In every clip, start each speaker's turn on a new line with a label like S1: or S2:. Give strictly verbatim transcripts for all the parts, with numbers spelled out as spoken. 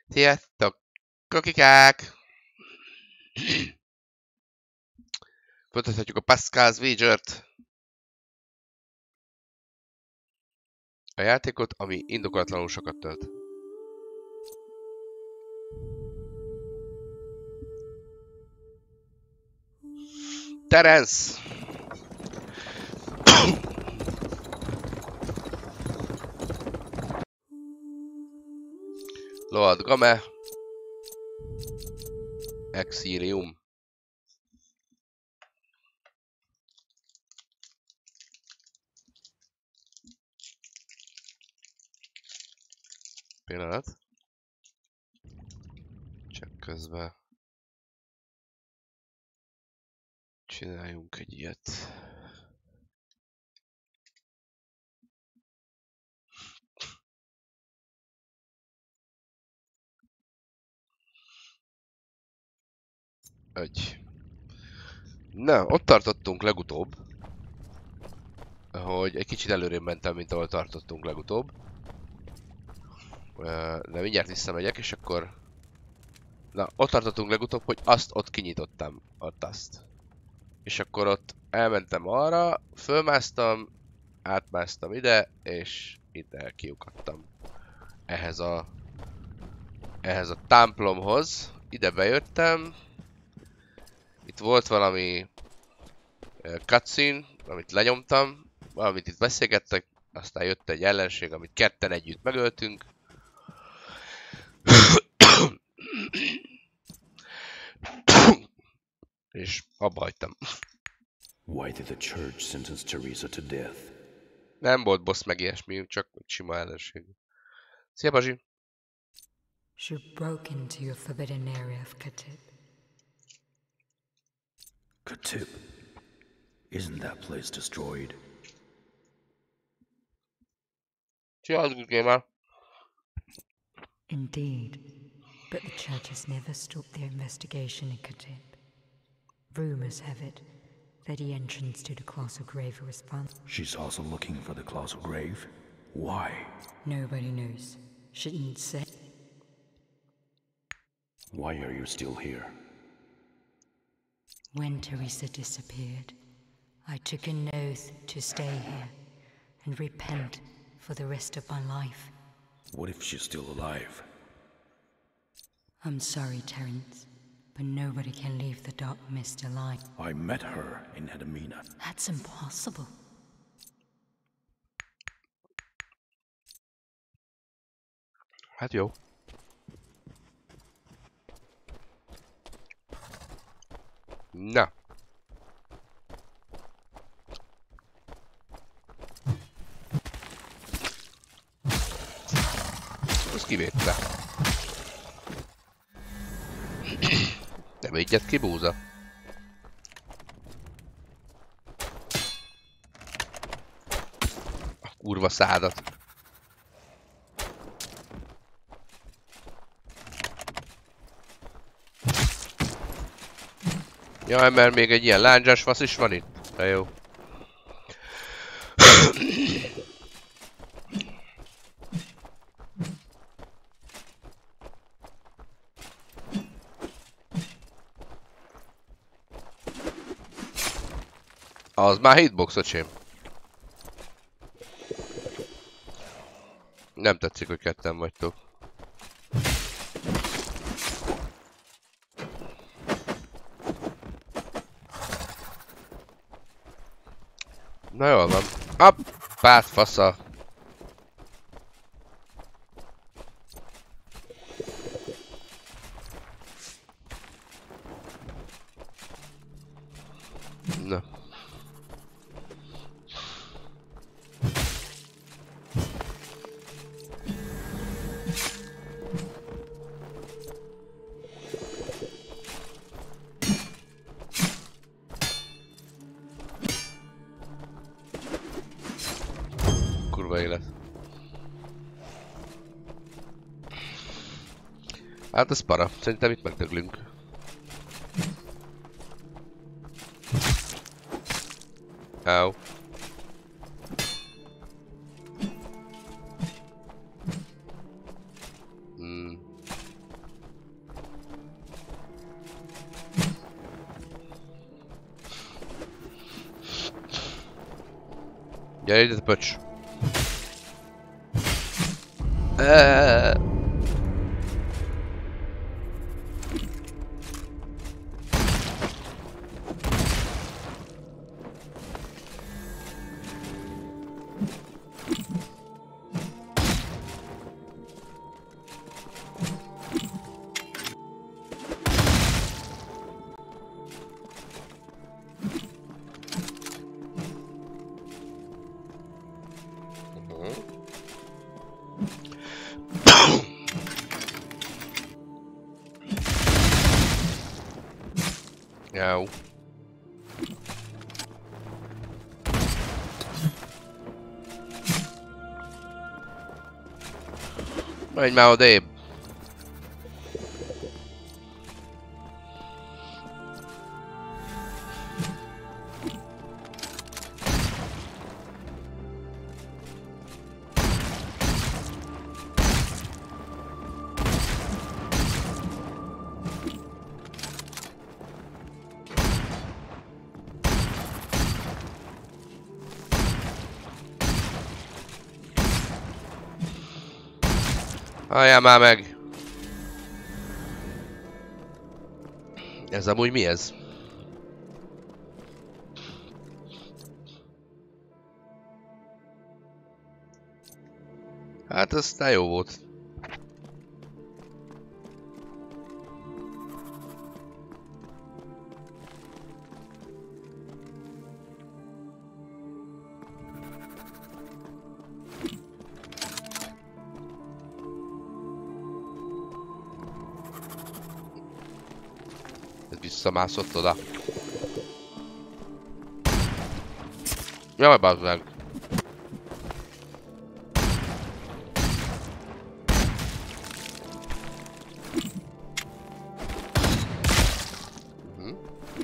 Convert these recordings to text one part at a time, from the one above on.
S1: Sziasztok! Kokikák! Folytathatjuk a Pascal's Wager-t. A játékot, ami indokolatlanul sokat tölt. Terence! Lord Game. Exilium. Pillanat. Csak közben csináljunk egy ilyet. Egy. Na, ott tartottunk legutóbb, hogy egy kicsit előrébb mentem, mint ahol tartottunk legutóbb. De mindjárt visszamegyek, és akkor... Na, ott tartottunk legutóbb, hogy azt ott kinyitottam, ott azt. És akkor ott elmentem arra, fölmásztam, átmásztam ide, és ide kiukadtam. Ehhez a... Ehhez a templomhoz. Ide bejöttem. Itt volt valami... cutscene, amit lenyomtam. Valamit itt beszélgettek, aztán jött egy ellenség, amit ketten együtt megöltünk. És abba hagytam.
S2: Why did the church sentence Teresa to death?
S1: Nem volt boss meg ilyesmi, csak sima ellenség. Szia, Bazsi!
S3: She broke into your forbidden area of Katib.
S2: Katib? Isn't that place destroyed?
S1: Szia, az good gamer!
S3: Indeed, but the church has never stopped their investigation in Katib. Rumors have it that the entrance to the colossal grave was found.
S2: She's also looking for the colossal grave? Why?
S3: Nobody knows. She didn't say.
S2: Why are you still here?
S3: When Teresa disappeared, I took an oath to stay here and repent for the rest of my life.
S2: What if she's still alive?
S3: I'm sorry, Terence, but nobody can leave the dark mist alive.
S2: I met her in Edamina.
S3: That's impossible.
S1: Hát jó. Na. Ez kivétel. Nem egyet ki, búza. A kurva szádat. Jaj, mert még egy ilyen lándzsás fasz is van itt. De jó. Az már hitbox, öcsém. Nem tetszik, hogy ketten vagytok. Na jól van. Appát fasza. Na. Kurva élet. Hát ez para. Szerintem itt megdöglünk. Áú. Hmm. Gyere ide, pöcs! Eeeeh. Jó. Menj már odébb! Halljál már meg! Ez amúgy mi ez? Hát aztán jó volt. Visszamászott oda. Jaj, bazd meg! Mhm.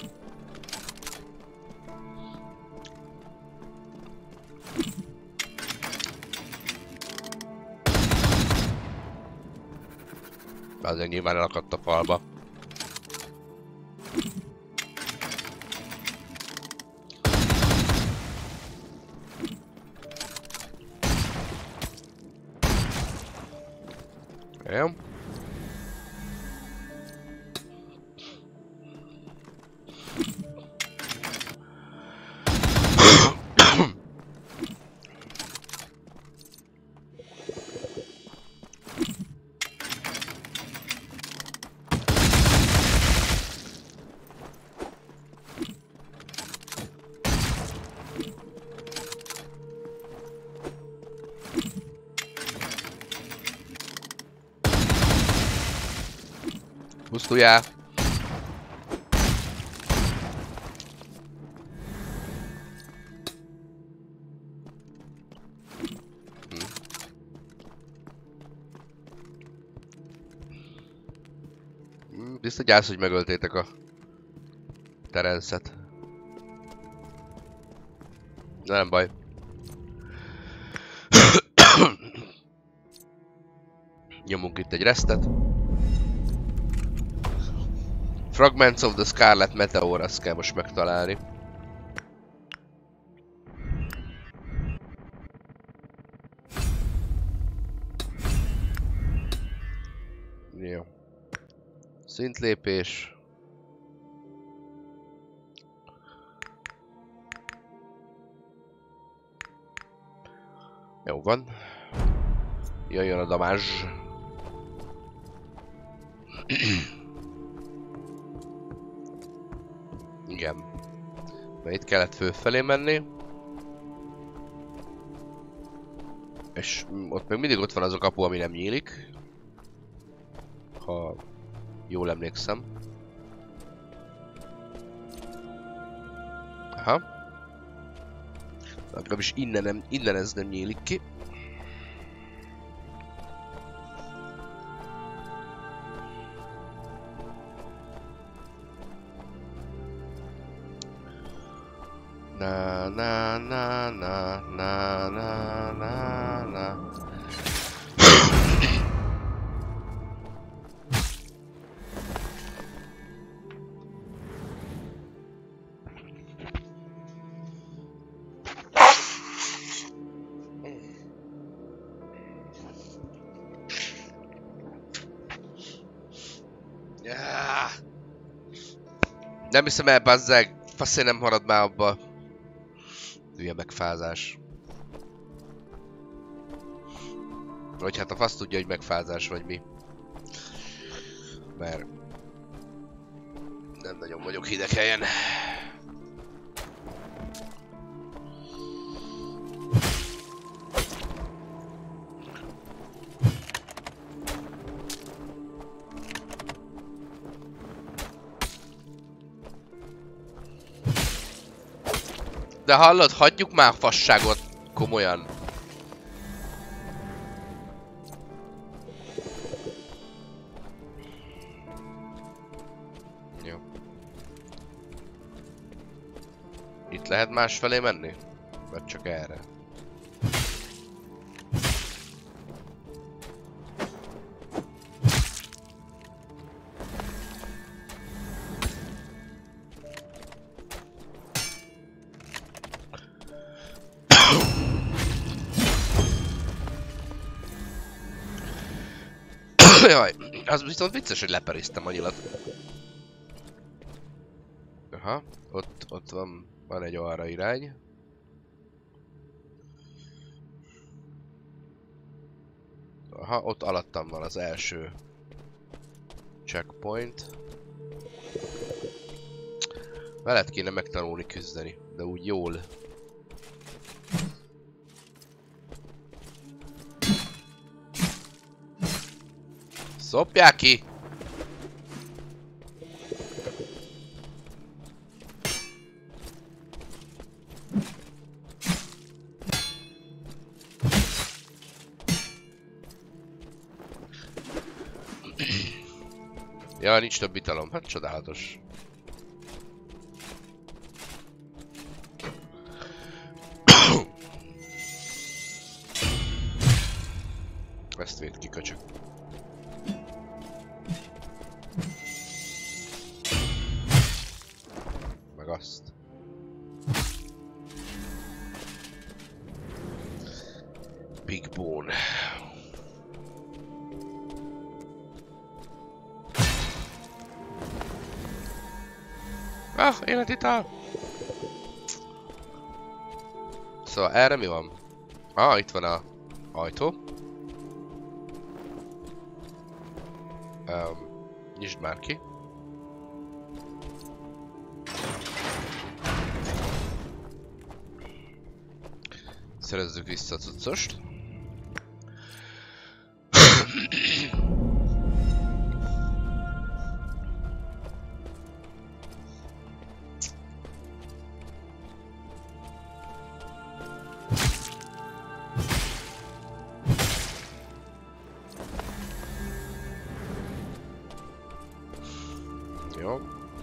S1: Azért nyilván elakadt a falba. Jó. Pusztuljál! Hm. Hm, biztos gyász, hogy megöltétek a Terence-et. Nem baj. Nyomunk itt egy restet. Fragments of the Scarlet Meteor, azt kell most megtalálni. Jó. Szintlépés. Jó van. Jöjjön a damázs. Igen. Na itt kellett fölfelé menni. És ott még mindig ott van az a kapu, ami nem nyílik. Ha jól emlékszem. Aha. Legalábbis innen, nem, innen ez nem nyílik ki. Na na na na na na na na. Yeah. Nem hiszem el, bazzeg. Faszé nem marad már abba. Hülye megfázás. Vagy hát a fasz tudja, hogy megfázás vagy mi. Mert... nem nagyon vagyok hideg helyen. De hallod, hagyjuk már a fasságot komolyan. Jó. Itt lehet másfelé menni? Vagy csak erre? Jaj, az viszont vicces, hogy leperiztem a nyilat. Aha, ott, ott van, van egy arra irány. Aha, ott alattam van az első checkpoint. Veled kéne megtanulni küzdeni, de úgy jól. Szopják ki! Ja, nincs több italom. Hát csodálatos. Ezt véd ki, köcsök. Meg azt. Big Bone. Ah, életital! Szóval erre mi van? Ah, itt van a ajtó. Um, nyisd már ki. Szerezzük vissza a cuccost. Jó.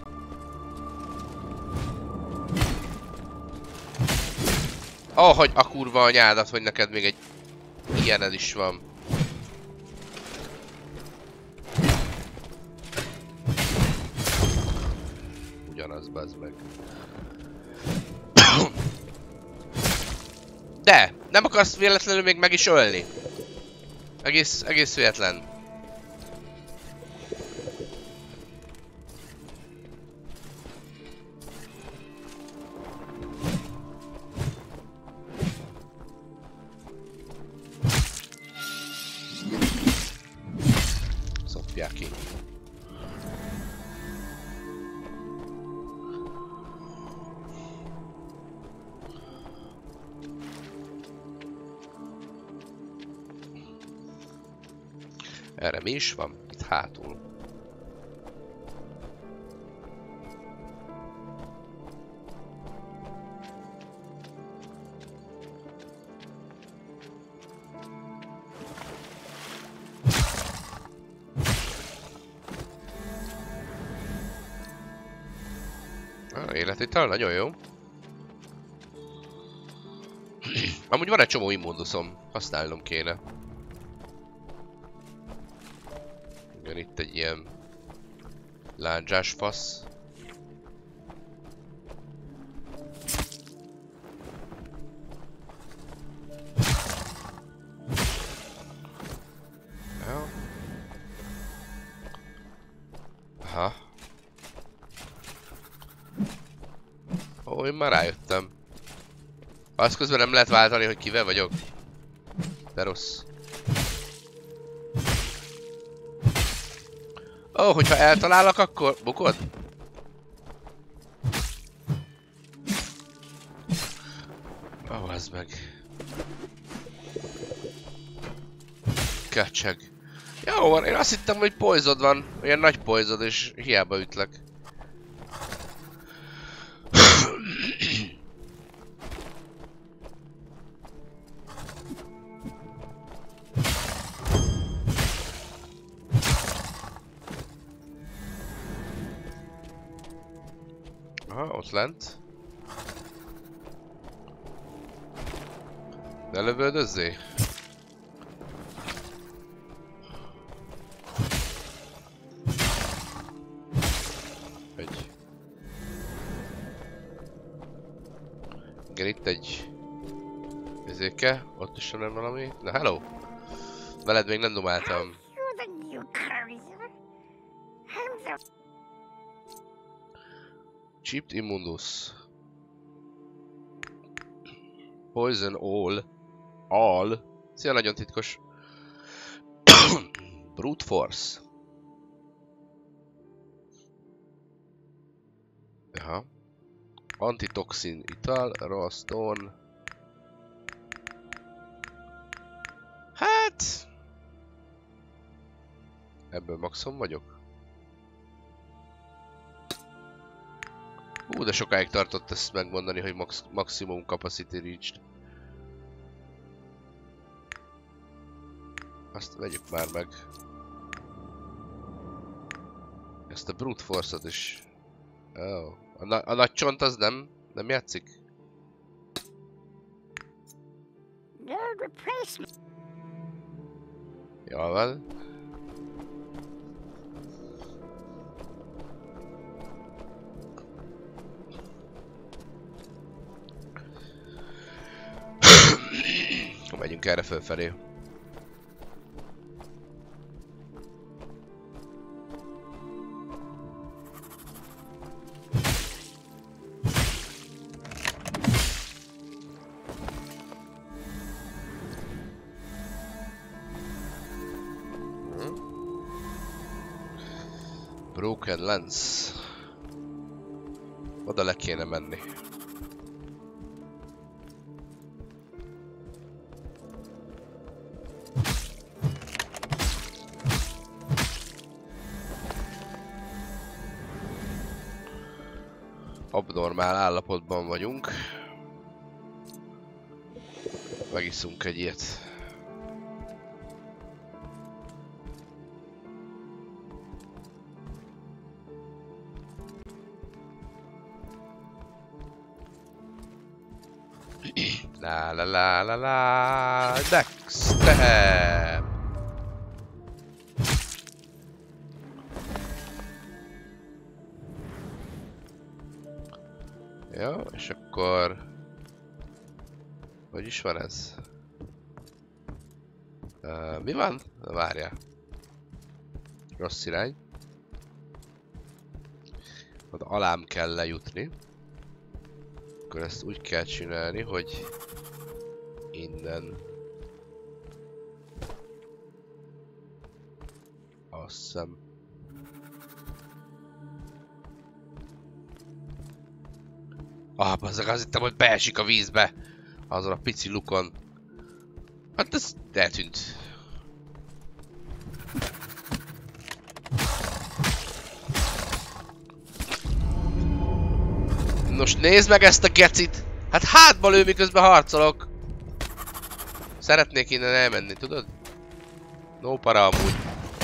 S1: Oh, hogy a kurva anyádat, hogy neked még egy ilyened is van. Ugyanaz, bazd meg. De! Nem akarsz véletlenül még meg is ölni? Egész, egész véletlen. Szopják ki. Erre mi is van? Itt hátul. Ah, életital, nagyon jó. Amúgy van egy csomó immunduszom, használnom kéne. Igen, itt egy ilyen lándzsás fasz. Ja. Ó, én már rájöttem. Azt közben nem lehet váltani, hogy kivel vagyok. De rossz. Ó, hogyha eltalálok, akkor bukod? Ó, ez meg. Kecseg. Jó van, én azt hittem, hogy poisonod van. Ilyen nagy poisonod, és hiába ütlek. Aha, ott lent. Ne lövöldözzé? Egy. Igen, itt egy... Ezéke, ott is van valami. Na, hello! Veled még nem domáltam. Chipped Immundus. Poison all. All. Szia, nagyon titkos. Brute Force. Aha. Antitoxin ital, raw stone. Hát... Ebből maximum vagyok. Hú, de sokáig tartott ezt megmondani, hogy max maximum capacity reached. Azt vegyük már meg. Ezt a brute force-ot is. Oh. A, na a nagy csont az nem, nem játszik? Jól van. Megyünk erre fölfelé. Broken Lens. Oda le kéne menni. Abnormál állapotban vagyunk. Megiszunk egy ilyet. La la la la la, Dexter! Jó, és akkor... Hogy is van ez? Uh, mi van? Várjál. Rossz irány. Oda alám kell lejutni. Akkor ezt úgy kell csinálni, hogy... Innen... Azt hiszem... Ah, bazzag, azt hittem, hogy beesik a vízbe. Azon a pici lukon. Hát ez eltűnt. Nos, nézd meg ezt a gecit! Hát hátba lő, miközben harcolok! Szeretnék innen elmenni, tudod? No para amúgy.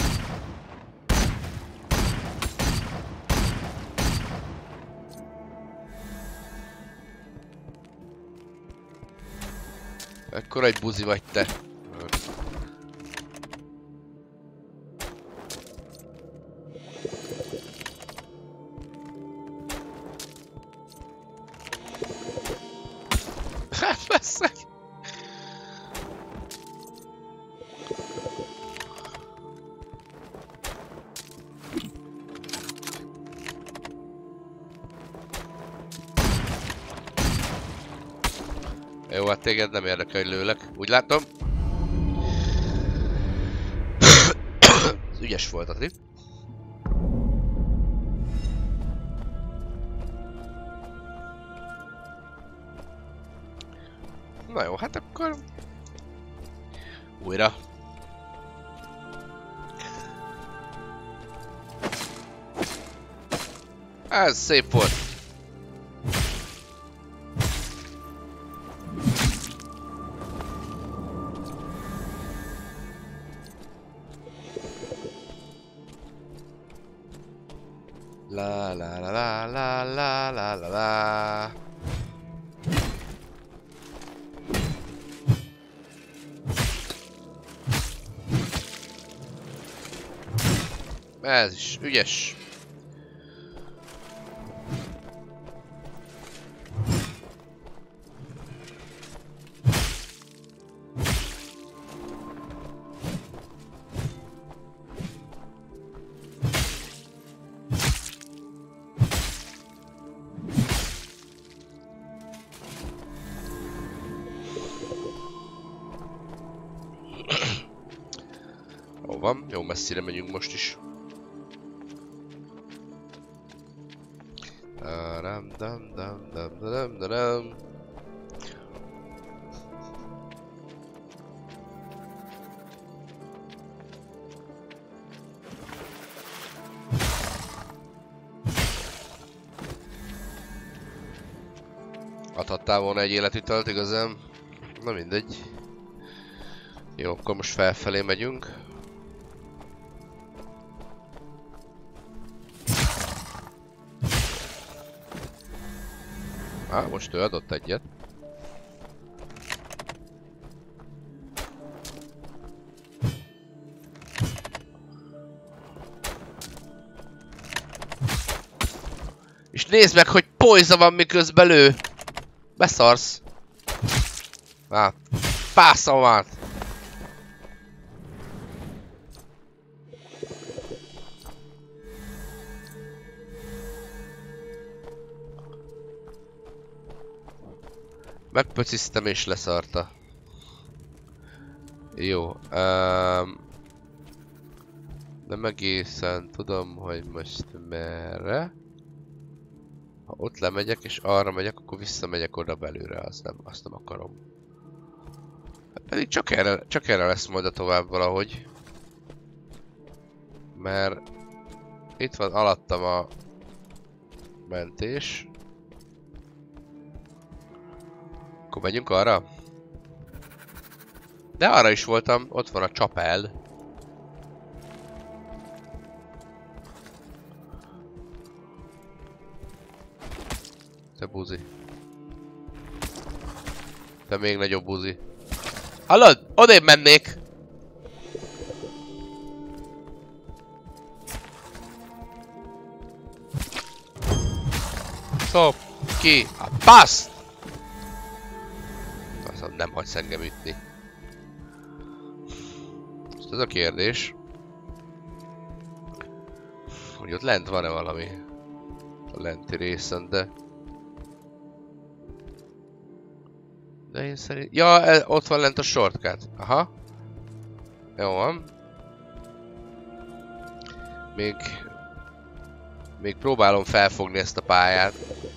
S1: Ekkora egy buzi vagy te. Hát basszeg! Jó, hát téged nem érdekel, hogy lőlek. Úgy látom. Ügyes volt, Ati. Na jó, hát akkor... Újra. Ez szép volt. La la la la la la la la la. Ez is ügyes. Jó van, jó messzire megyünk most is. Dam dam dam dam dam dam dam. Adhattál volna egy életitalt igazán. Na mindegy. Jó, akkor most felfelé megyünk. Á, most ő adott egyet. És nézd meg, hogy poison van miközben lő! Beszarsz! Hát, fászom át! Megpöcisztem és leszarta. Jó. Um, nem egészen tudom, hogy most merre. Ha ott lemegyek és arra megyek, akkor visszamegyek oda belőle, azt nem, azt nem akarom. Hát pedig csak erre, csak erre lesz majd a tovább valahogy. Mert itt van alattam a mentés. Akkor megyünk arra? De arra is voltam, ott van a csapel. Te buzi. Te még nagyobb buzi. Hallod? Odébb mennék! Szop ki a paszt! Aztán nem hagysz engem ütni. Most ez a kérdés, hogy ott lent van-e valami a lenti részen, de... De én szerint... Ja, ott van lent a shortcut. Aha. Jó van. Még... Még próbálom felfogni ezt a pályát.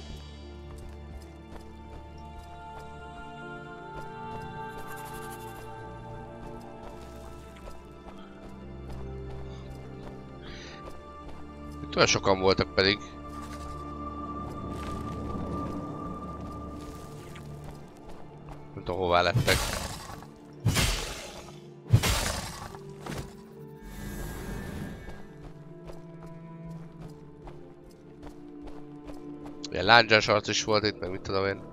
S1: Itt olyan sokan voltak pedig. Nem tudom, hová lettek. Ilyen lándzsás arc is volt itt, meg mit tudom én.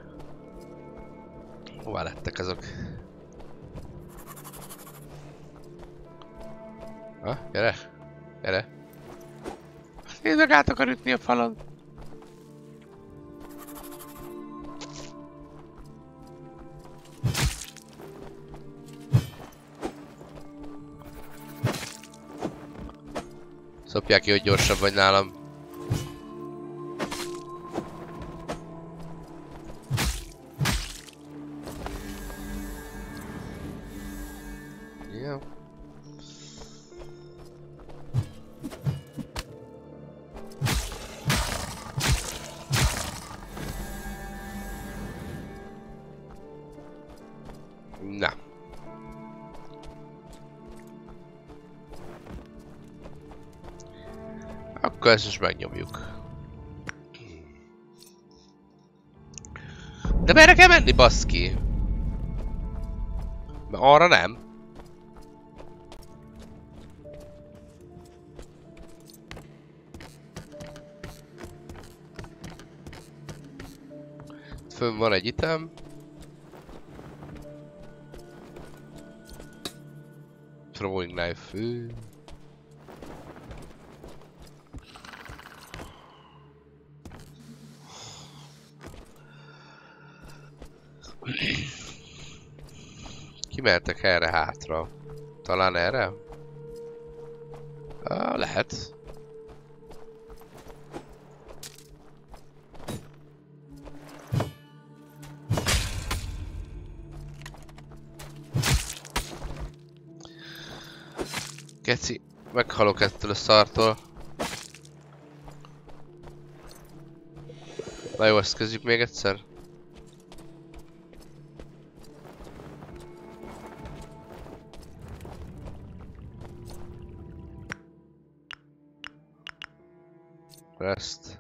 S1: Hová lettek ezek? Ha? Gyere! Gyere! Nézd meg, át akar ütni a falon! Szopják ki, hogy gyorsabb vagy nálam. Na. Akkor ezt is megnyomjuk. De merre kell menni, baszki? Mert arra nem. Fönn van egy item. Throwing knife. Fő. Kimehetek erre hátra. Talán erre? Ah, lehet. Geci, meghalok ettől a szartól. Na jó, ezt kezdjük még egyszer. Ezt.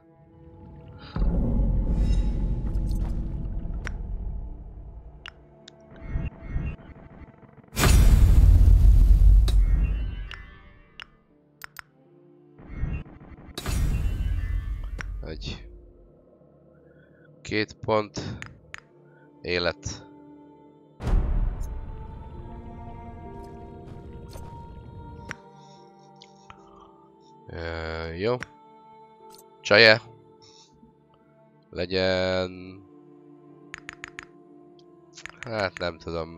S1: Egy. Két pont. Élet. Uh, jó. Csaje. Legyen... Hát nem tudom.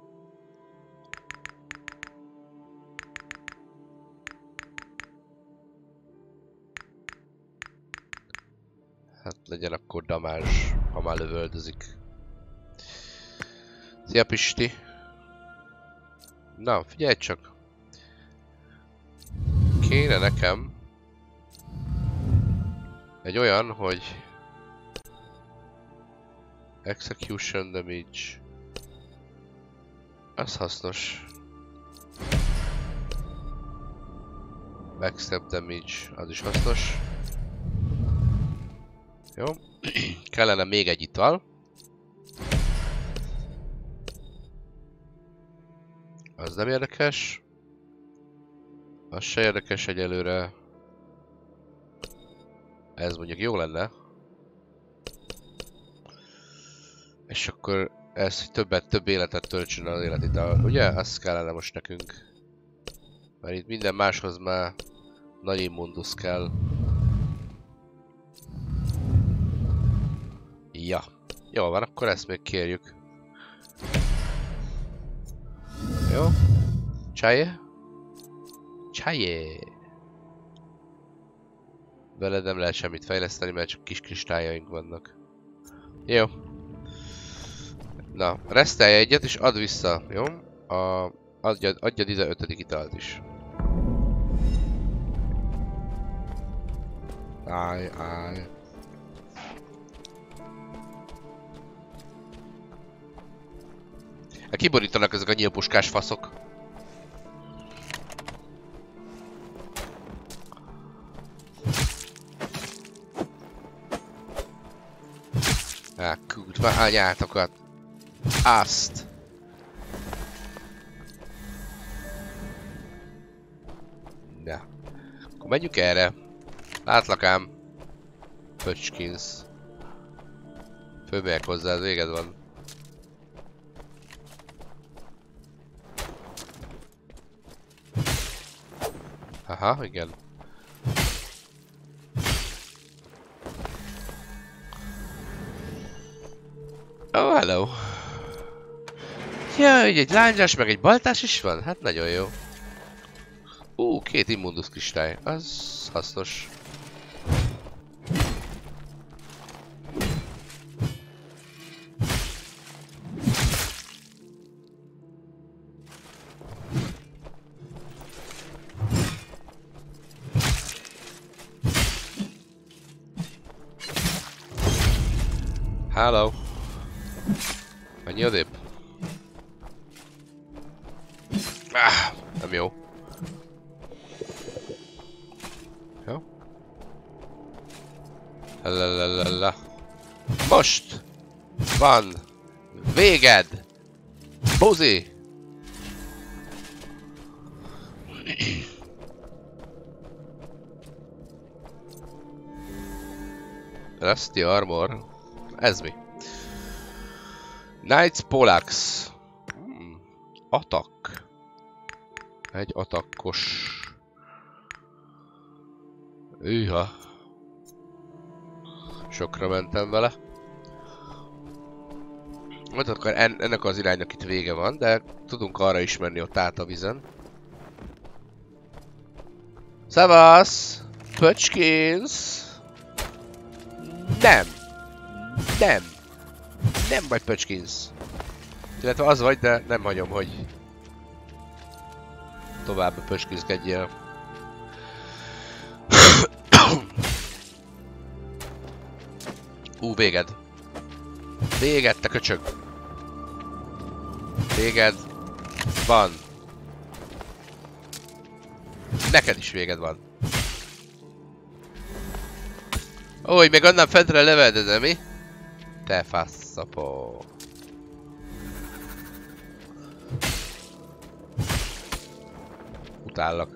S1: Hát legyen akkor damázs, ha már lövöldözik. Szia Pisti! Na, figyelj csak! Kéne nekem egy olyan, hogy execution damage, az hasznos. Backstab damage, az is hasznos. Jó. Kellene még egy ital. Az nem érdekes. Az se érdekes egyelőre. Ez mondjuk jó lenne. És akkor ez, hogy többet, több életet töltsön az életital. Ugye? Az kellene most nekünk. Mert itt minden máshoz már nagy immundus kell. Ja. Jó van, akkor ezt még kérjük. Jó. Csájé? Csájé! Veled nem lehet semmit fejleszteni, mert csak kis kristályaink vannak. Jó. Na, resztelj egyet és add vissza, jó? A, adjad, adjad ide ötödik italt is. Állj, állj. Hát kiborítanak ezek a nyílpuskás faszok. Á, kurva anyátokat. Azt. Na. Akkor menjünk erre. Látlak ám. Pöcskins. Fölmegyek hozzá, véged van. Aha, igen. Oh, hello. Ja, így egy lángyás, meg egy baltás is van? Hát nagyon jó. Ú, uh, két immundus kristály. Az hasznos. Hello. Menj odébb. nem jó. Jó. Lalalala. Most van véged, buzi! Rusty Armor. Ez mi? Knights Polax. Hmm. Attack. Egy attackos. Üha. Sokra mentem vele. Majd akkor en ennek az iránynak itt vége van, de tudunk arra is menni ott át a vizen. Szevasz! Pöcskins! Nem! Nem! Nem vagy Pöcskins! Illetve az vagy, de nem hagyom, hogy tovább pöcskinszkedjél. Ú, véged! Véged, te köcsög! Véged van! Neked is véged van! Ó, hogy még annál fentre leveldezem, mi? Te faszapó! Utállak.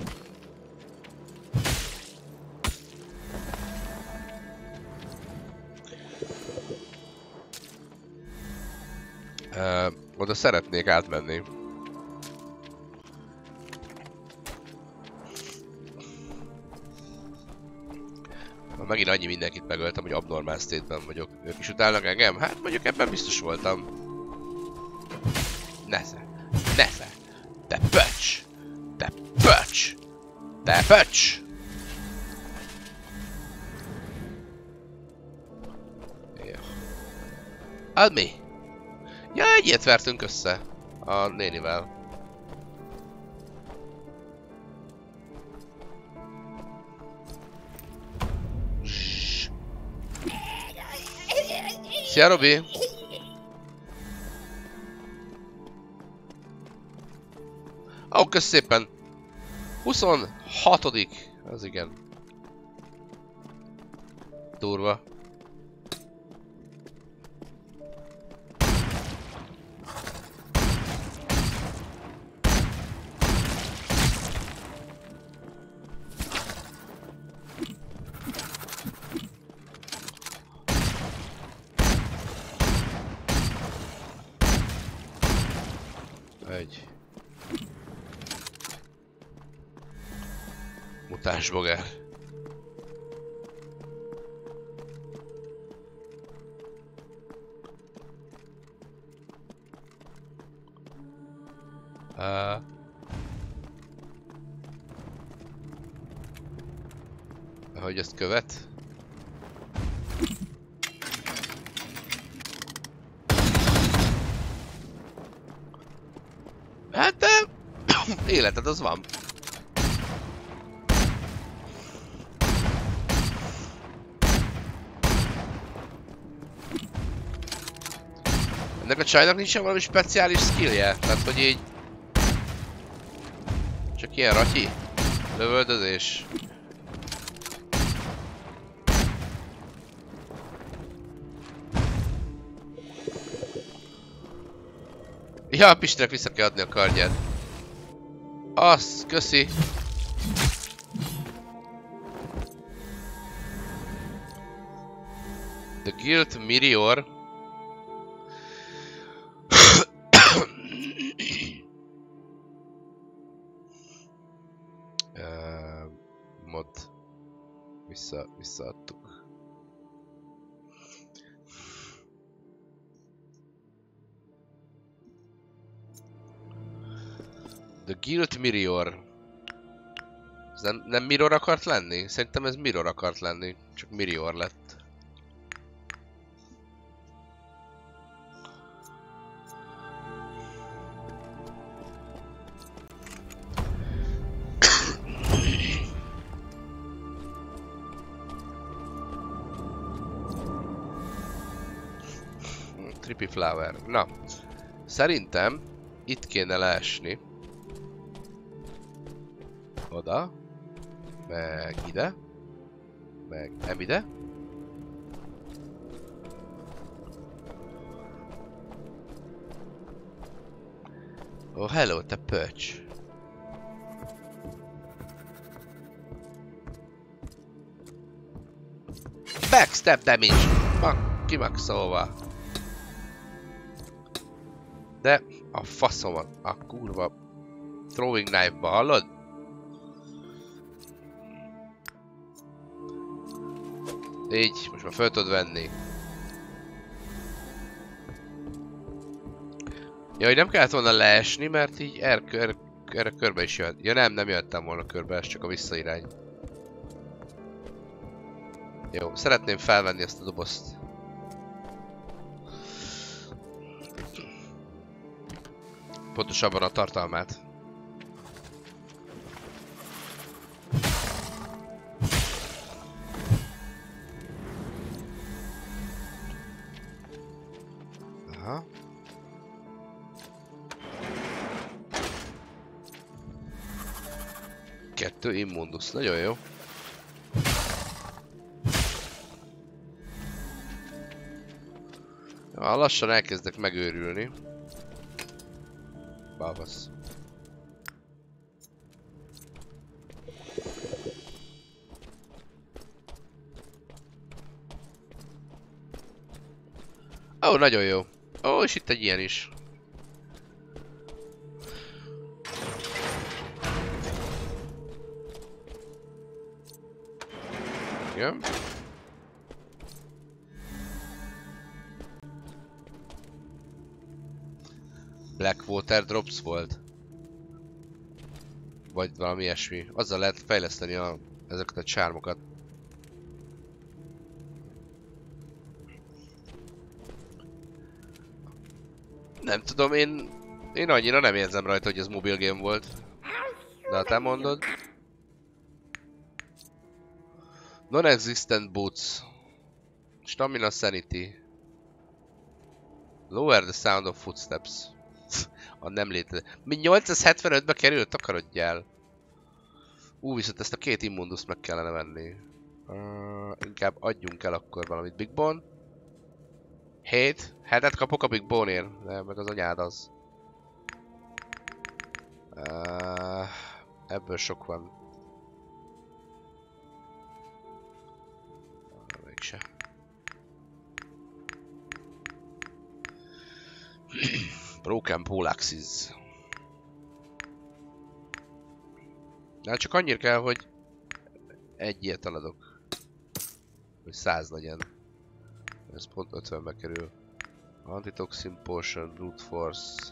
S1: Uh, oda szeretnék átmenni. Megint annyi mindenkit megöltem, hogy abnormál state-ben vagyok. Ők is utálnak engem? Hát mondjuk ebben biztos voltam. Nesze! Nesze! Te pöcs! Te pöcs! Te pöcs! Jó. Az mi? Ja, egy ilyet vertünk össze a nénivel. Zsss. Szia, Robi! Ó, oh, kösz szépen! huszonhatodik Az igen. Durva. Egy. Mutáns bogár. Uh. Ahogy ezt követ. Hát de... életed az van. Ennek a csajnak nincsen valami speciális skillje, tehát hogy így... Csak ilyen ratyi? Lövöldözés? Ja, a Pistinek vissza kell adni a kardját. Az, köszi. The Guild Meteor. uh, mod. Vissza, visszaadtuk. The Guild Mirror. Ez nem, nem Mirror akart lenni? Szerintem ez Mirror akart lenni, csak Mirror lett. Trippy Flower. Na, szerintem itt kéne leesni. oda, meg ide, meg nem ide. Oh, hello, te pöcs! Backstab damage! Mag, kimaxolva. De a faszomat, a kurva throwing knife-ba, hallod? Így, most már fel tudod venni. Ja, hogy nem kellett volna leesni, mert így erre, erre, erre körbe is jött. Ja nem, nem jöttem volna körbe, ez csak a visszairány. Jó, szeretném felvenni ezt a dobozt. Pontosabban a tartalmát. Aha. Kettő immundus, nagyon jó. Ja, lassan elkezdek megőrülni. Bávasz. Ó, oh, nagyon jó. Ó, oh, és itt egy ilyen is. Igen. Blackwater Drops volt. Vagy valami ilyesmi. Azzal lehet fejleszteni a, ezeket a csármokat. Nem tudom, én... Én annyira nem érzem rajta, hogy ez mobil game volt. De ha te mondod... Non-existent boots. Stamina sanity. Lower the sound of footsteps. A nem létező. Mi nyolcszázhetvenötbe került? Akarodjál. Ú, viszont ezt a két immundust meg kellene venni. Uh, inkább adjunk el akkor valamit. Big Bone. hét. hetet kapok a Big Bone-ért. De meg az anyád az. Uh, ebből sok van. Uh, mégse. Broken Poleaxes. Na csak annyira kell, hogy egy ilyet eladok. Hogy száz legyen. Ez pont ötvenbe kerül. Antitoxin Potion, Brute Force.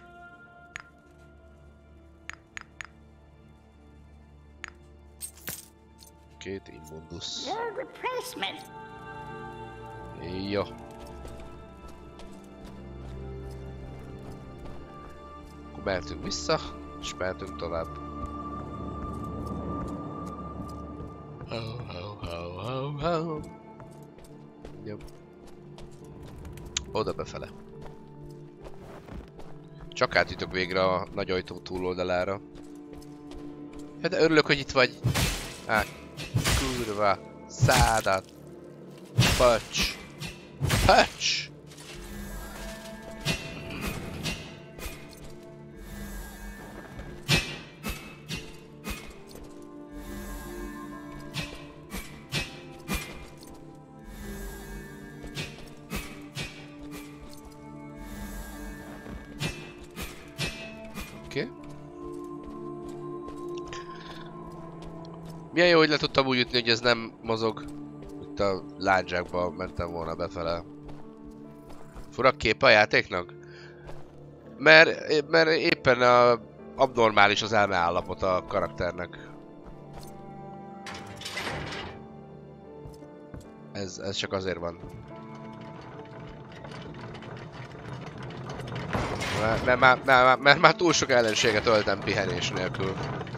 S1: Két immundus. Jó. Akkor mehetünk vissza, és mehetünk tovább. Ho, ho, ho, ho, ho. Jó. Oda befele. Csak átjutok végre a nagy ajtó túloldalára. Ja, de örülök, hogy itt vagy. Á, kurva, szádat. Pöcs. Pöcs. Milyen jó, hogy le tudtam úgy jutni, hogy ez nem mozog. Itt a lándzsákba mentem volna befele. Fura kép a játéknak? Mert, mert éppen a, abnormális az elmeállapot a karakternek. Ez, ez csak azért van. Mert, mert, mert, mert, mert már túl sok ellenséget öltem pihenés nélkül.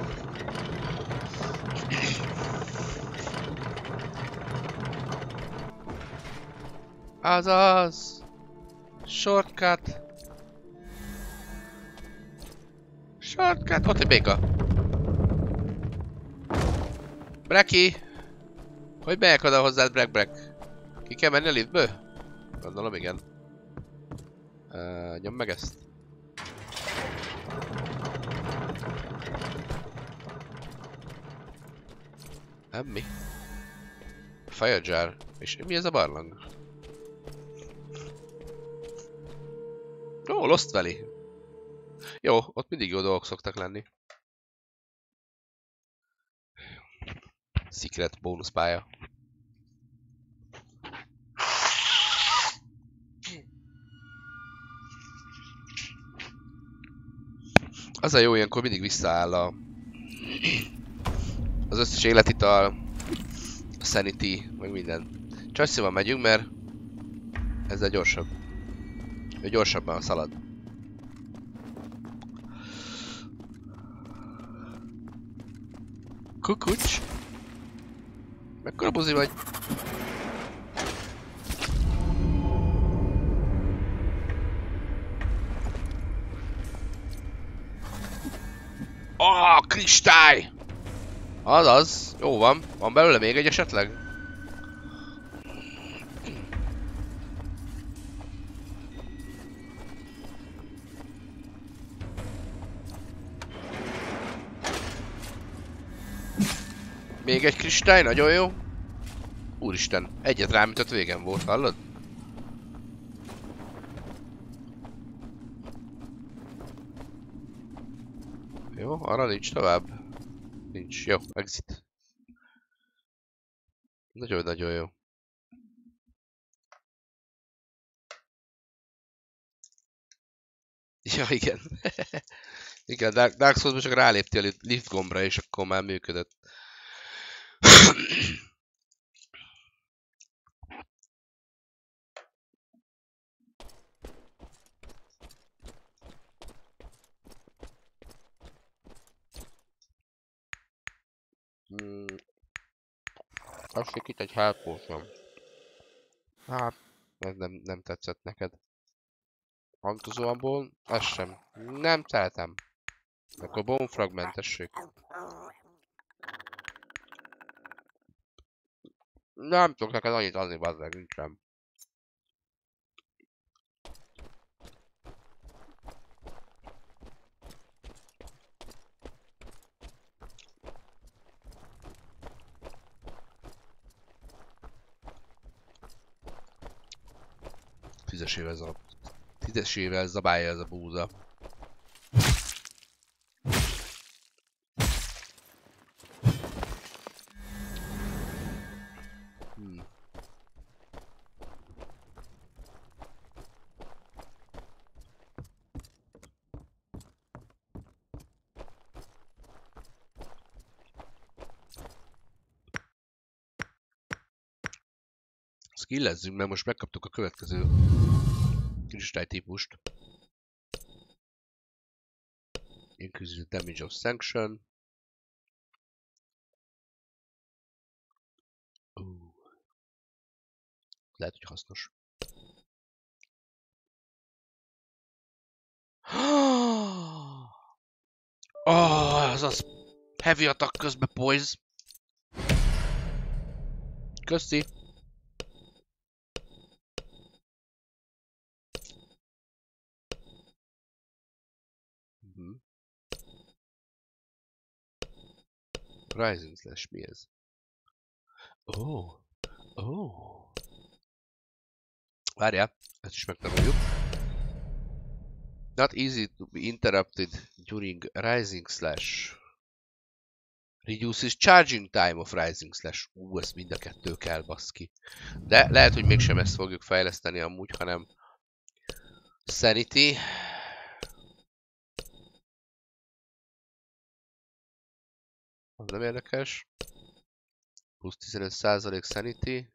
S1: Azaz! Shortcut! Shortcut! Ott egy béka! Breki! Hogy megyek oda hozzád, Brek Brek? Ki kell menni a liftből? Gondolom, igen. Uh, nyom meg ezt. Nem mi? Fire jar. És mi ez a barlang? Ó, oh, Lost Valley. Jó, ott mindig jó dolgok szoktak lenni. Secret bónuszpálya. Az a jó, ilyenkor mindig visszaáll a... az összes életital, a sanity, meg minden. Csajszíval megyünk, mert ezzel gyorsabb. Ő gyorsabban szalad. Kukucs! Mekkora buzi vagy? Ah, kristály! Azaz, jó van. Van belőle még egy esetleg? Még egy kristály, nagyon jó. Úristen, egyet rámütött, végem volt, hallod? Jó, arra nincs tovább. Nincs, jó, exit. Nagyon-nagyon jó. Ja, igen. Igen, Dark, Dark Souls-ban csak ráléptél a lift gombra, és akkor már működött. Hmm. Azt itt egy health potion. Hát, ez nem, nem tetszett neked. Hangtozóamból? Az sem. Nem szeretem. Akkor bone fragment, tessék. Nem tudok neked annyit adni, bazzeg, nincsen. Tízesével zab... Tízesével zabálja ez a búza. Hmm. Skillezzünk, mert most megkaptuk a következő kristálytípust. Increase the damage of sanction. Uh. Lehet, hogy hasznos. Oh, az az heavy attack közben poise. Köszi. Uh-huh. Rising Slash, mi ez? Oh, oh. Várjál, ezt is megtanuljuk. Not easy to be interrupted during Rising Slash. Reduces charging time of Rising Slash. Ú, ez mind a kettő kell, baszki. De lehet, hogy mégsem ezt fogjuk fejleszteni amúgy, hanem Sanity. Az nem érdekes. Plusz tizenöt százalék Sanity.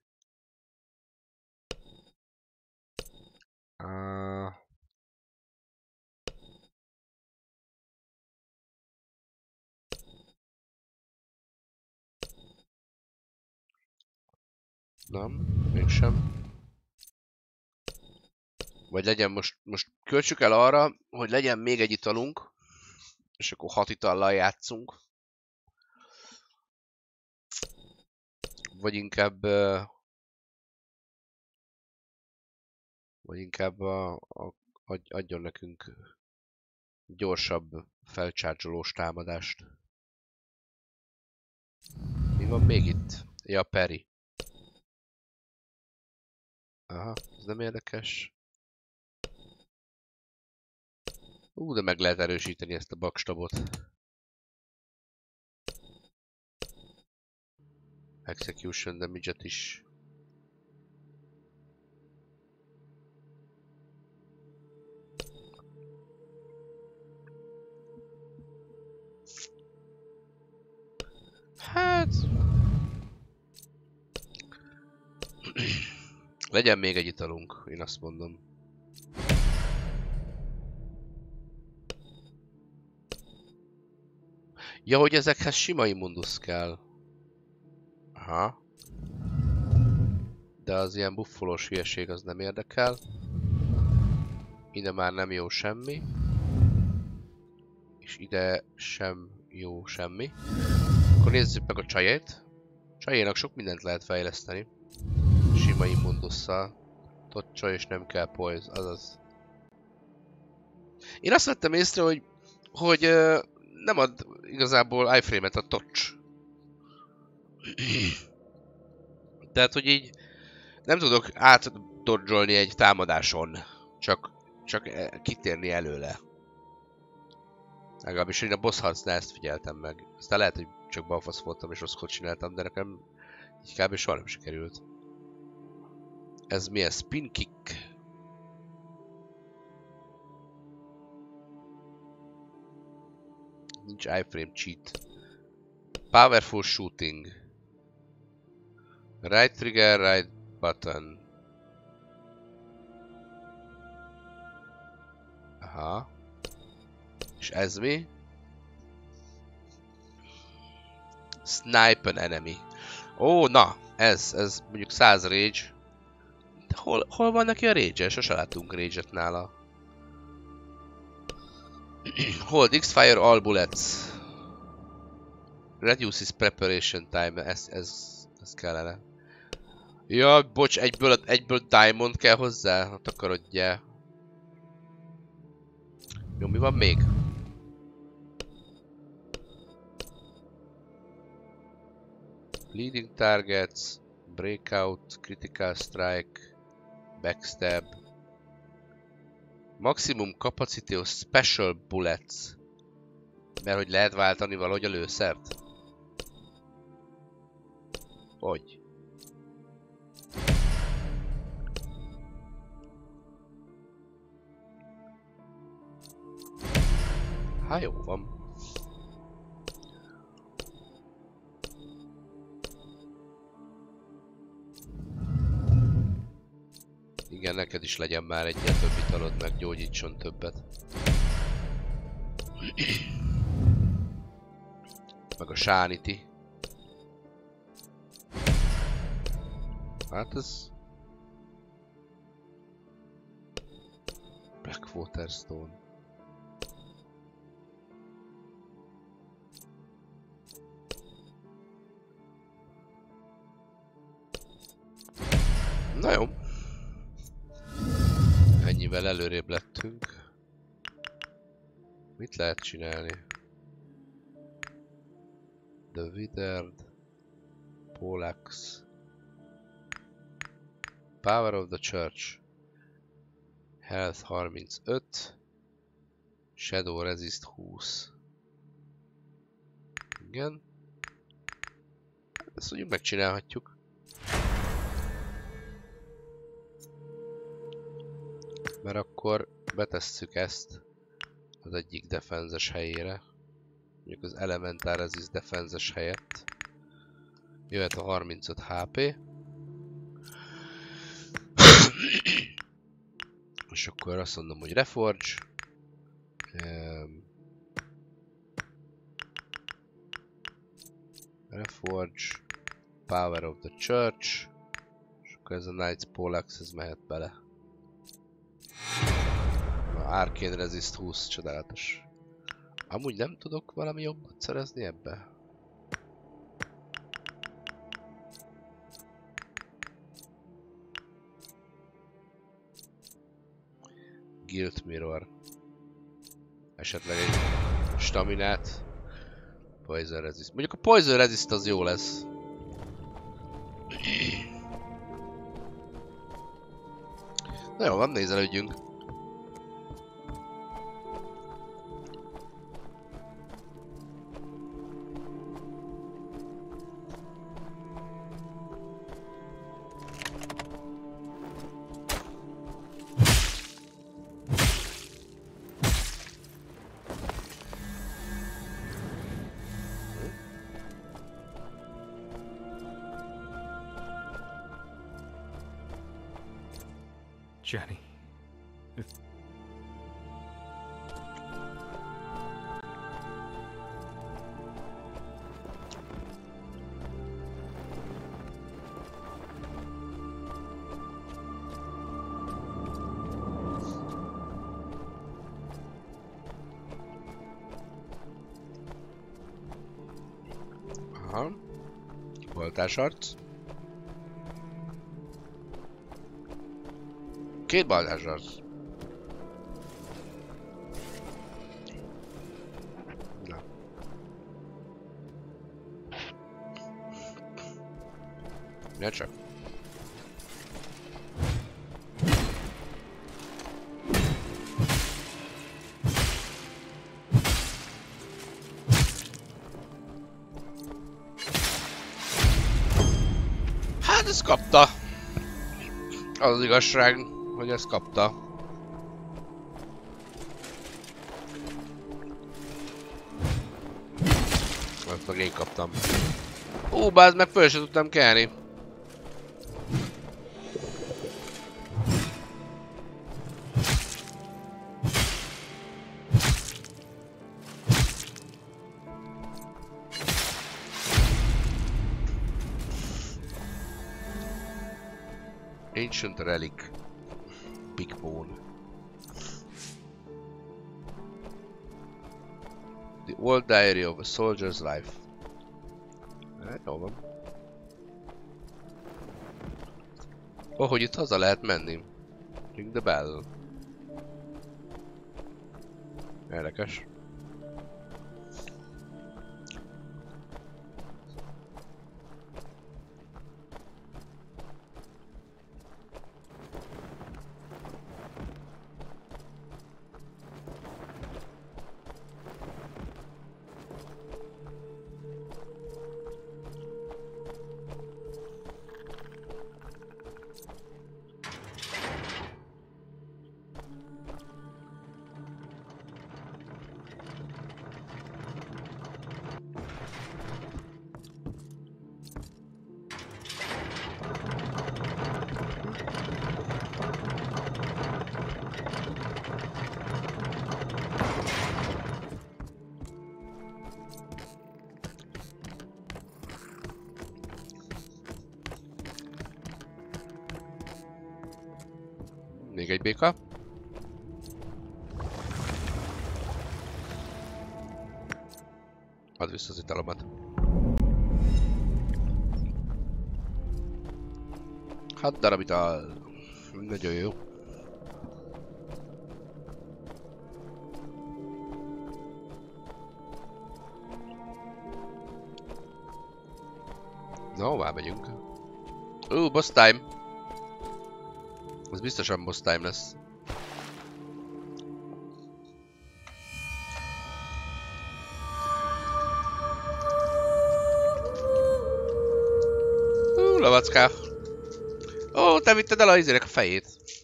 S1: Uh... Nem, mégsem. Vagy legyen most, most költsük el arra, hogy legyen még egy italunk, és akkor hat itallal játszunk. vagy inkább... Uh, vagy inkább a, a, adjon nekünk gyorsabb felcsárcsolós támadást. Mi van még itt? Ja, Peri. Aha, ez nem érdekes. Ú, de meg lehet erősíteni ezt a backstabot. Execution damage-et is. Hát... legyen még egy italunk, én azt mondom. Ja, hogy ezekhez sima immundusz kell. Aha. De az ilyen buffolós hülyeség az nem érdekel. Ide már nem jó semmi. És ide sem jó semmi. Akkor nézzük meg a csajét. Csajénak sok mindent lehet fejleszteni. Sima immundusszal. Tot csaj és nem kell poise, azaz. Én azt vettem észre, hogy, hogy uh, nem ad igazából iframe-et a touch. Tehát, hogy így nem tudok átdodge-olni egy támadáson. Csak, csak kitérni előle. Legalábbis én a boss harcnál ezt figyeltem meg. Aztán lehet, hogy csak balfasz voltam és rosszkot csináltam, de nekem így kb. Soha nem sikerült. Ez mi a spin kick? Nincs iframe cheat. Powerful shooting. Right trigger, right button. Aha. És ez mi? Snipe an enemy. Ó, na, ez, ez mondjuk száz rage. De hol, hol van neki a rage-e? Sose láttunk rage-et nála. Hold X-Fire all bullets. Reduces preparation time. Ez, ez, ez kellene. Ja, bocs, egyből, egyből diamond kell hozzá? Hát akarodjál. Jó, mi van még? Bleeding targets, breakout, critical strike, backstab. Maximum capacity of special bullets. Mert hogy lehet váltani valahogy a lőszert? Hogy? Hát jó van. Igen, neked is legyen már egyet több italod, meg gyógyítson többet. Meg a sániti. Hát ez... Blackwater Stone. Na jó. Ennyivel előrébb lettünk. Mit lehet csinálni? The Withered, Poleaxe, Power of the Church, Health harmincöt, Shadow Resist húsz. Igen. Ezt mondjuk megcsinálhatjuk. Mert akkor betesszük ezt az egyik defenzes helyére. Mondjuk az Elemental Resist defenzes helyett. Jöhet a harmincöt há pé. És akkor azt mondom, hogy Reforge. Um, Reforge. Power of the Church. És akkor ez a Knight's Poleaxe, ez mehet bele. Arcane Resist húsz, csodálatos. Amúgy nem tudok valami jobbat szerezni ebbe? Guild Mirror. Esetleg egy staminát. Poison Resist. Mondjuk a Poison Resist az jó lesz. Na jó, van, nézelődjünk.
S4: Jenny.
S1: Aha. Voltásarc. Két baltásarc. Na. Ne csak. Hát ezt kapta. Az az igazság, hogy ezt kapta. Azt meg én kaptam. Ú, bázd meg, föl sem tudtam kelni. Ancient Relic. Big Bone. The Old Diary of a Soldier's Life. Hát jó van. Oh, hogy itt haza lehet menni. Ring the bell. Érdekes. Még egy béka. Add vissza az italomat. Hat darab ital. Nagyon jó. No, már megyünk. Ú, boss time. Ez biztosan boss time lesz. Hú, lavacká. Ó, te vitted el a izének a fejét.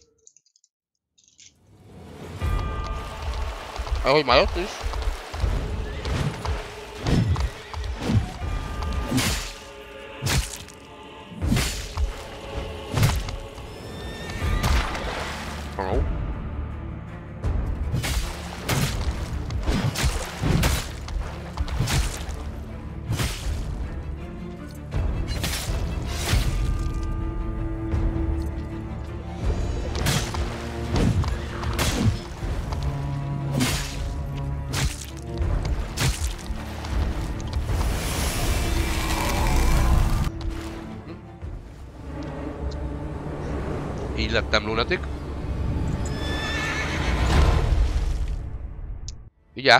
S1: Ahogy már ott is. Így lettem lunatik. Ugye?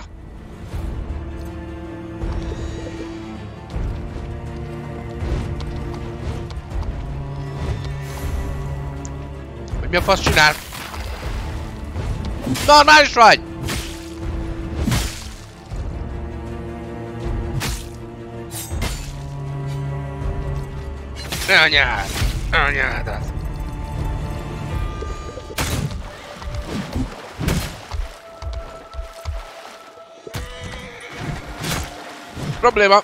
S1: Hogy mi a fasz csinál? Normális vagy! Anyád! Anyádat! Probléma!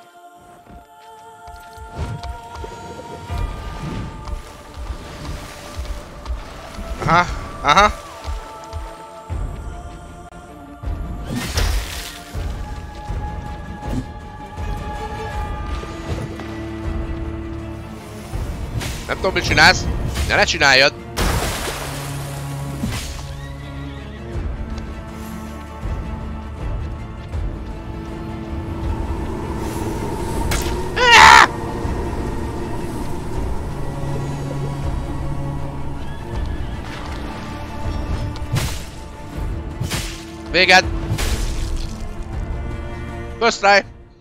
S1: Aha, aha. Nem tudom, mit csinálsz, de ne csináljad! Véged! First try!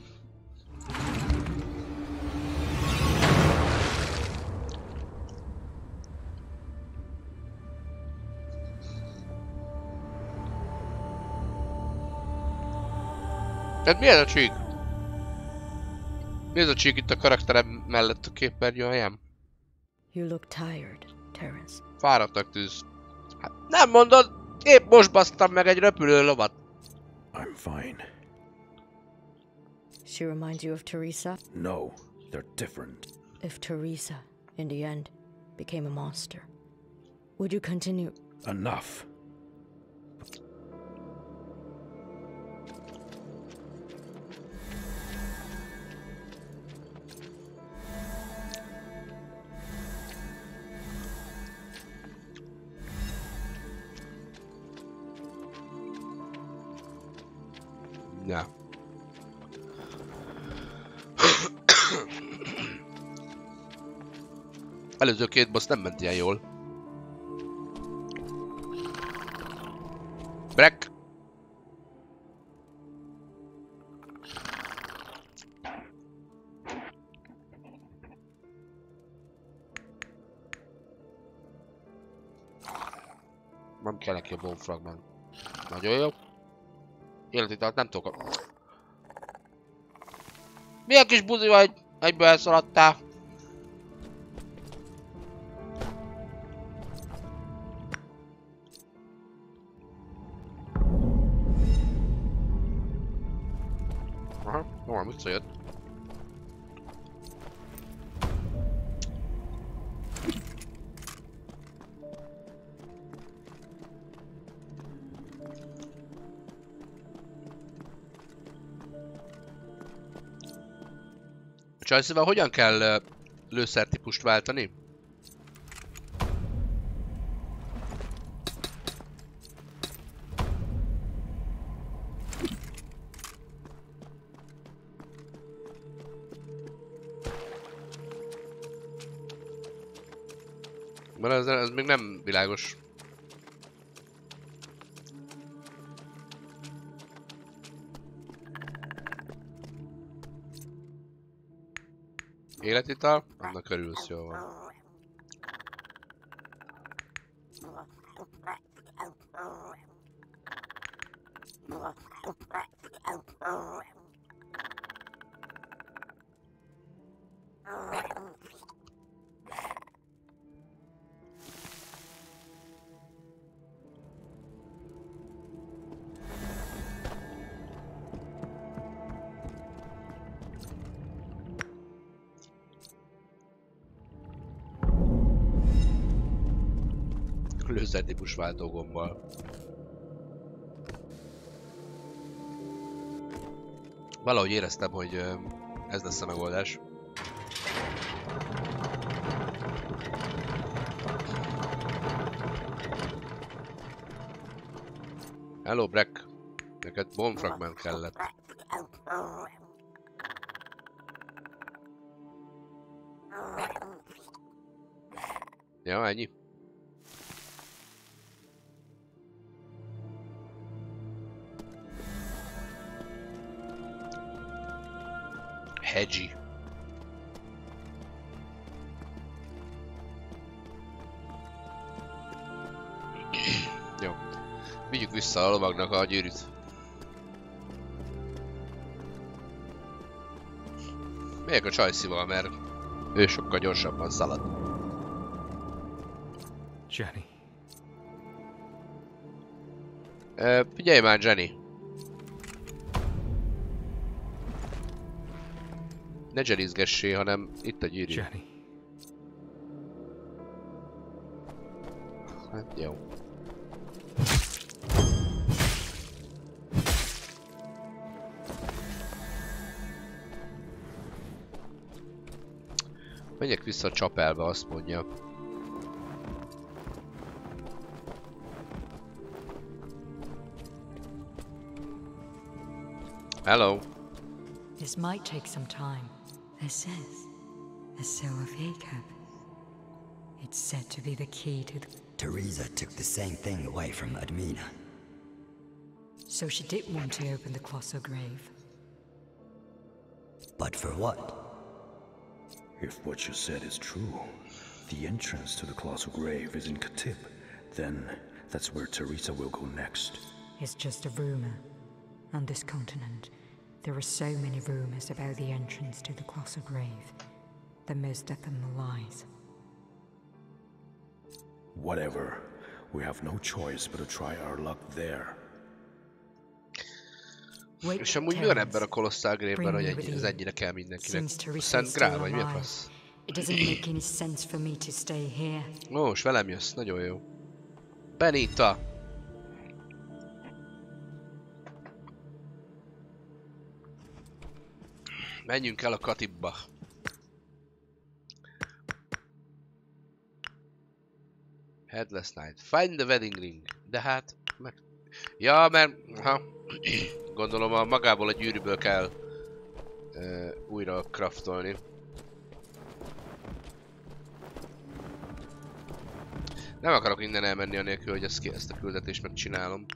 S1: Tehát mi ez a csík? Mi ez a csík itt a karakterem mellett a képernyő alján?
S4: You look tired, Terrence.
S1: Fáradtnak tűz. Hát nem mondod, épp most basztam meg egy repülő lovat.
S2: I'm fine.
S4: She reminds you of Teresa?
S2: No, they're different.
S4: If Teresa, in the end, became a monster, would you continue?
S2: Enough.
S1: Ja. Előző két boss nem ment ilyen jól. Breck! Nem kell neki a bomb fragment. Nagyon jó. Életitalt nem tudok. Milyen kis buzi vagy? Egyből elszaladtál. Aha, valami visszajött. Csajszíval hogyan kell uh, lőszertípust váltani? Mert ez, ez még nem világos. Életital? Annak örülsz, jól van. Lőszertípus váltógombbal. Valahogy éreztem, hogy ez lesz a megoldás. Hello, Breck. Neked bomb fragment kellett. Ja, ennyi. hegyi. Jó. Vigyük vissza a lovagnak a gyűrűt. Megyek a csajszival, mert ő sokkal gyorsabban szalad.
S2: Jenny.
S1: Uh, figyelj már, Jenny! Ne Jennyzgessé, hanem itt a gyűrű.
S2: Jenny.
S1: Hát jó. Menjek vissza a csapelbe, azt mondja. Hello.
S3: This might take some time. This says, the soul of Jacob. It's said to be the key to the...
S5: Teresa took the same thing away from Admina.
S3: So she did want to open the colossal grave.
S5: But for what?
S2: If what you said is true, the entrance to the colossal grave is in Katip, then that's where Teresa will go next.
S3: It's just a rumor. On this continent, there are so many rumors about the entrance to the colossal grave, that most of them are lies.
S2: Whatever. We have no choice but to try our luck there.
S3: Wait,
S1: És amúgy mi van ebben a kolosszál grave-ben, hogy egy, ez ennyire kell mindenkinek? A Szent Grál, vagy mi a fasz?
S3: It doesn't make any sense for me to stay here.
S1: Ó, és velem jössz, nagyon jó. Benita! Menjünk el a Katipba. Headless Night. Find the wedding ring. De hát... Meg... Ja, mert... Ha. Gondolom a magából a gyűrűből kell uh, újra craftolni. Nem akarok innen elmenni anélkül, hogy ezt, ezt a küldetést megcsinálom.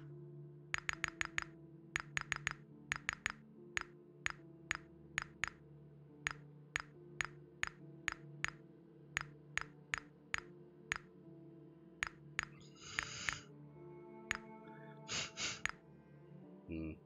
S1: Hmm.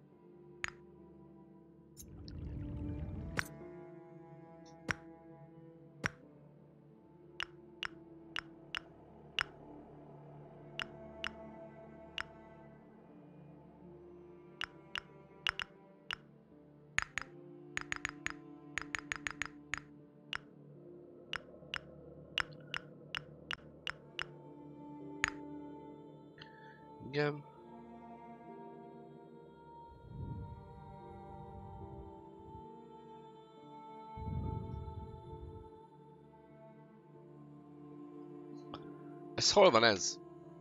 S1: Igen. Ez hol van ez?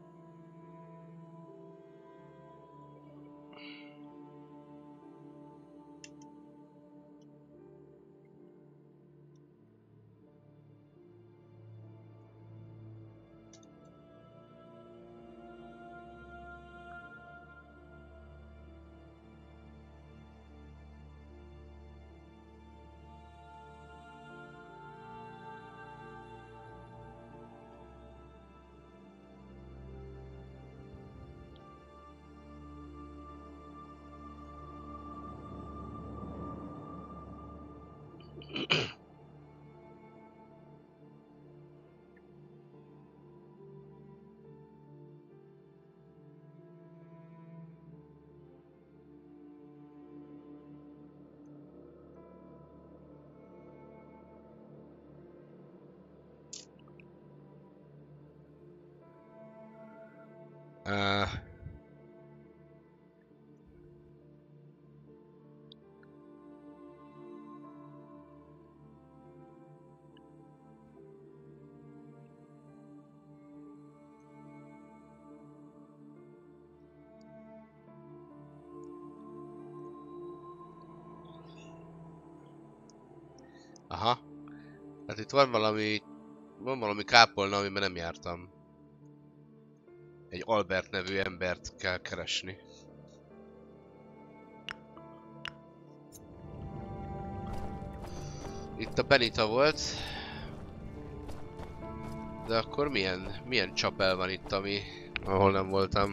S1: Uh, Aha. Hát itt van valami... Van valami kápolna, amiben nem jártam. Egy Albert nevű embert kell keresni. Itt a Benita volt. De akkor milyen, milyen csapel van itt, ami, ahol nem voltam?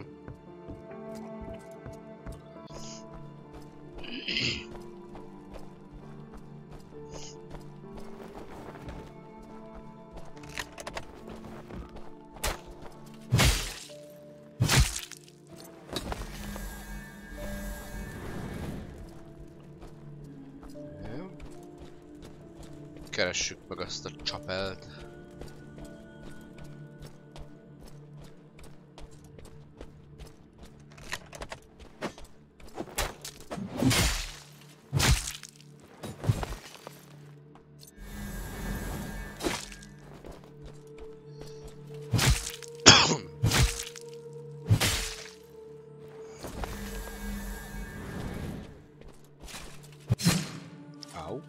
S1: Keressük meg azt a csapelt. Au.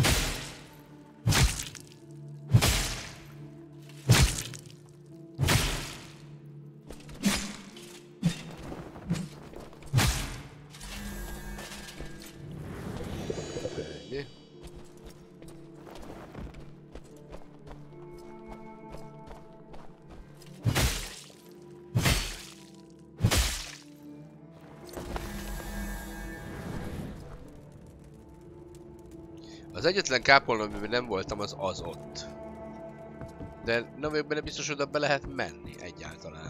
S1: Ennyi. Az egyetlen kápolna, amiben nem voltam, az az ott. De nem vagyok benne biztos, hogy oda be lehet menni egyáltalán.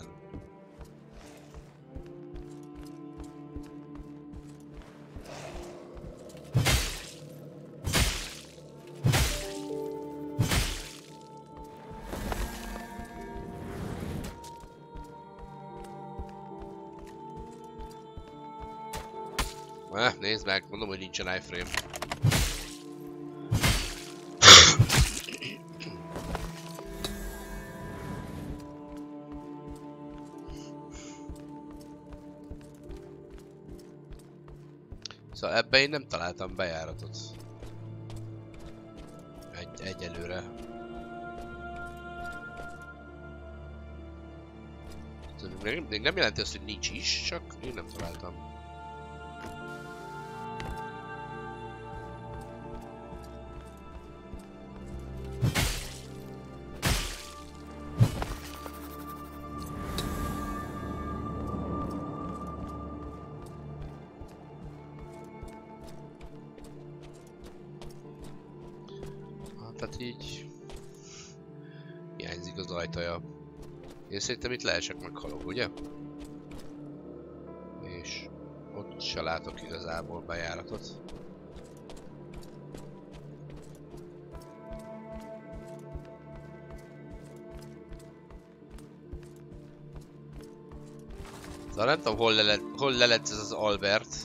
S1: Ah, nézd meg, mondom, hogy nincsen iframe. Szóval ebbe én nem találtam bejáratot. Egy, egyelőre. Még, még nem jelenti azt, hogy nincs is, csak én nem találtam. Tehát így hiányzik az ajtaja. Én szerintem itt leesek, meghalok, ugye? És ott se látok igazából bejáratot. Szóval nem tudom, hol, le, hol leledsz ez az Albert.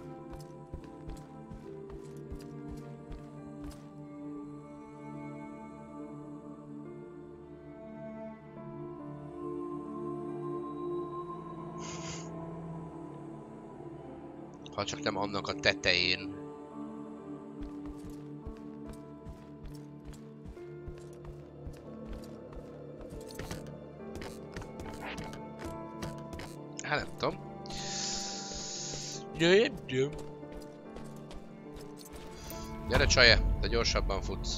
S1: Ha csak nem annak a tetején. Hát nem tudom. Jöjjön. Gyere csaje, de gyorsabban futsz.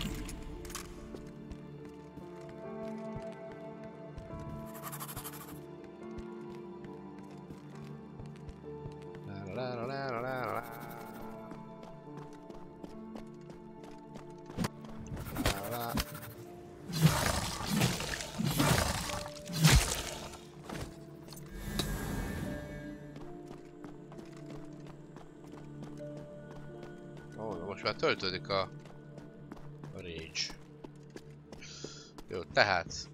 S1: Most már töltődik a, a rage. Jó, tehát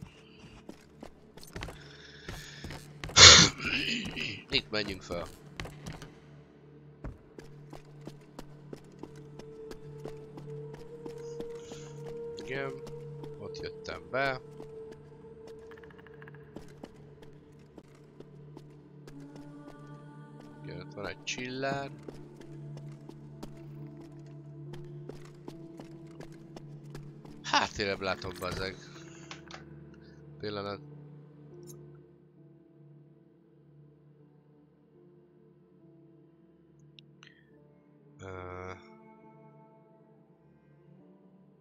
S1: itt menjünk fel. Igen, ott jöttem be. Igen, ott van egy csillár. Háttérebb látom, bazzeg. Pillanat. Uh...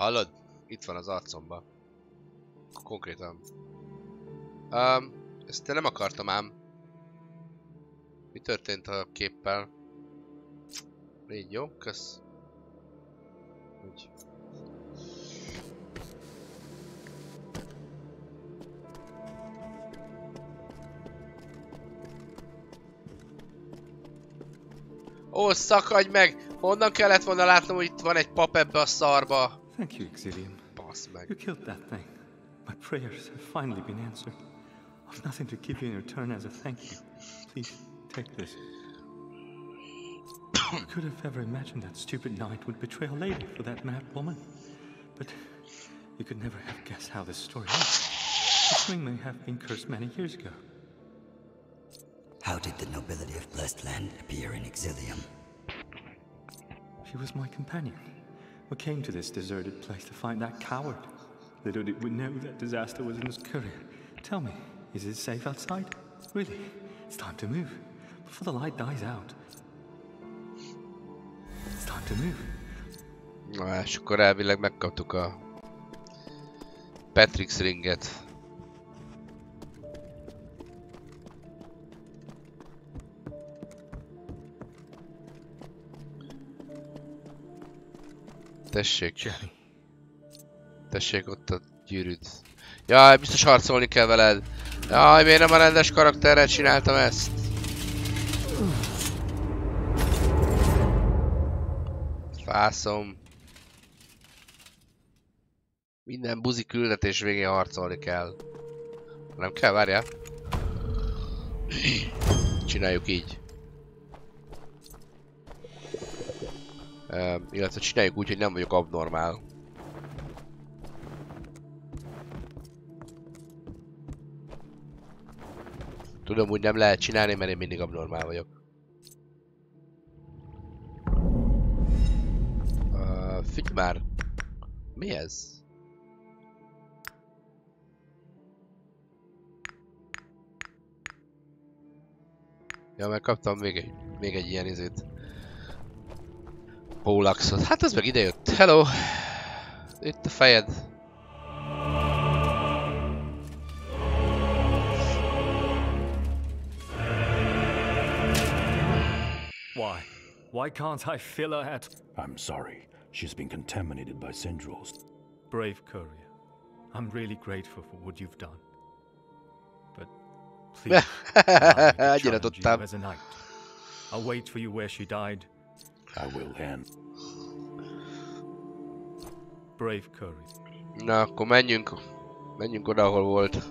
S1: Hallod? Itt van az arcomba. Konkrétan. Um, ezt nem akartam ám. Mi történt a képpel? Így jó, kösz. Úgy. Ó, szakadj meg! Honnan kellett volna látnom, hogy itt van egy pap ebbe a szarba?
S6: Thank you, Exilium.
S1: Basz meg.
S6: You killed that thing. My prayers have finally been answered. I've nothing to give you in return as a thank you. Please, take this. Who could have ever imagined that stupid knight would betray a lady for that mad woman? But you could never have guessed how this story ends. This ring may have been cursed many years ago.
S5: How did the nobility of Blessed Land appear in Exilium?
S6: She was my companion. We came to this deserted place to find that coward. Little did we know that disaster was in his courier. Tell me, is it safe outside? Really? It's time to move. Before the light dies out. It's time to move.
S1: Na, és akkor elvileg megkaptuk a Patrick's ringet. Tessék. Tessék, ott a gyűrűd. Jaj, biztos harcolni kell veled. Jaj, miért nem a rendes karakterrel csináltam ezt? Fászom. Minden buzi küldetés végén harcolni kell. Nem kell, várjál. Csináljuk így. Uh, illetve csináljuk úgy, hogy nem vagyok abnormál. Tudom, úgy nem lehet csinálni, mert én mindig abnormál vagyok. Uh, figyelj már! Mi ez? Ja, mert kaptam még egy, még egy ilyen izét. Pólaxot. Hát ez meg idejött. Hello! Itt a fejed.
S6: Why? Why can't I fill her head?
S2: I'm sorry. She's been contaminated by Syndrels.
S6: Brave courier. I'm really grateful for what you've done. But please, allow me to challenge you as a knight. I'll wait for you where she died.
S2: I will hand.
S6: Brave courier.
S1: Na, akkor menjünk. Menjünk oda, ahol volt.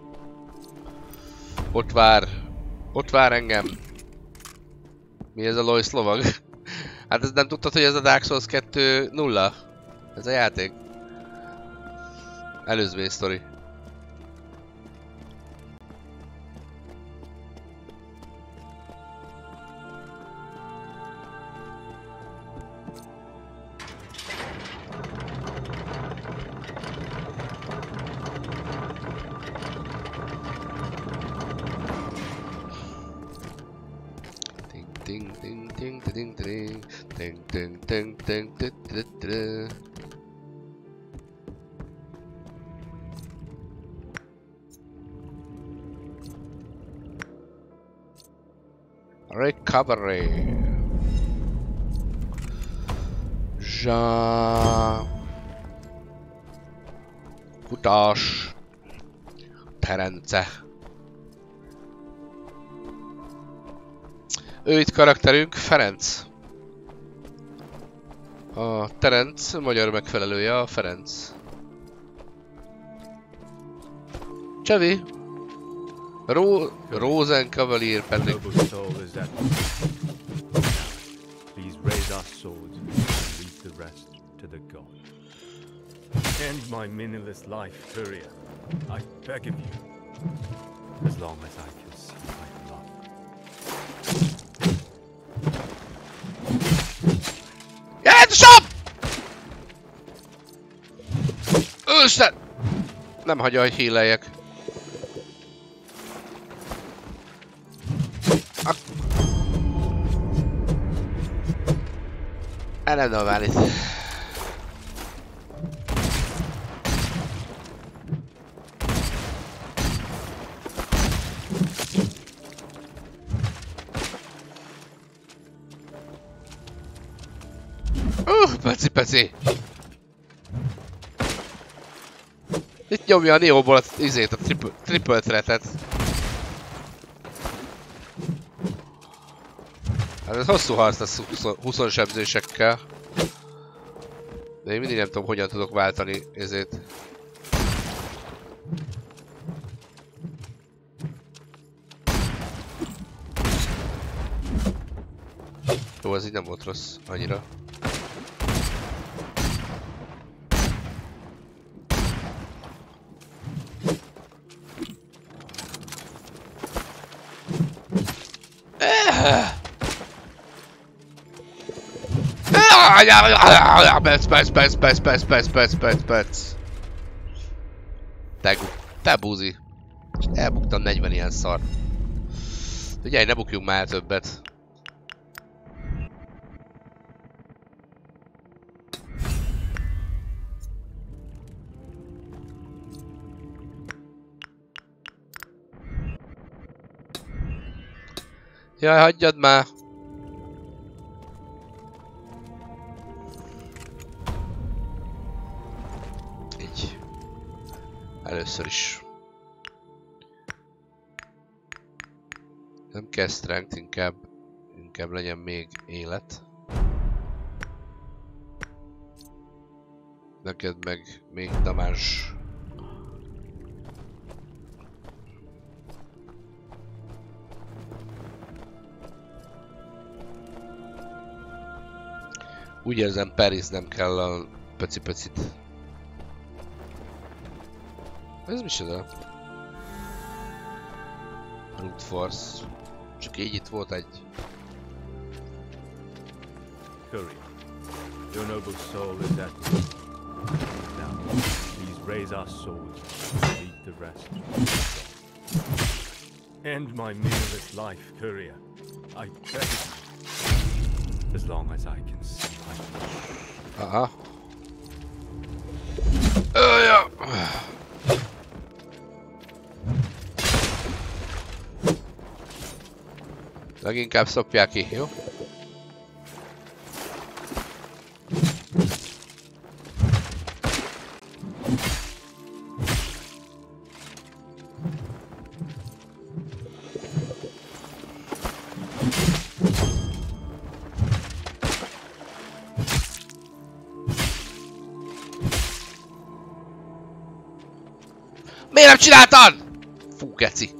S1: Ott vár. Ott vár engem. Mi ez a Lois lovag? Hát ezt nem tudtad, hogy ez a Dark Souls kettő nulla? Ez a játék. Előzmény sztori. Ding ding ding ding ding ding ding ding ding ding ding. Recovery. Ja. Futás. Terence. Ő itt karakterünk, Ferenc. A Terenc magyar megfelelője a Ferenc. Csevi! Ro Rosenkavalier Patrick.
S6: Please raise our swords and leave the rest to the god. End my meaningless life, courier. I beg of you. As long as I can see my love.
S1: Get shop! Ősten! Nem hagyja, hogy híleljek. El nem normál itt. peci! Itt nyomja a Neoból a izét, a triple, triple threat-et. Hát ez hosszú harc lesz húsz sebzésekkel. De én mindig nem tudom, hogyan tudok váltani ezért. Jó, ez így nem volt rossz annyira. Perc, perc, perc, perc, perc, perc, perc, perc, perc. Te, te buzi. Elbuktam negyven ilyen szar. Figyelj, ne bukjunk már többet. Jaj, hagyjad már! Így. Először is. Nem kell strength, inkább, inkább legyen még élet. Neked meg még damage. Úgy érzem, Paris nem kell a peci-pecit. Ez micsoda? Root Force. Csak így itt volt egy.
S6: Curry, your noble soul is at peace. Now, please raise our souls and lead the rest. End my meaningless life, Courier. I beg you. As long as I can see my
S1: Aha. Öja. Leginkább szopják ki, jó? Miért nem csináltad? Fú, geci.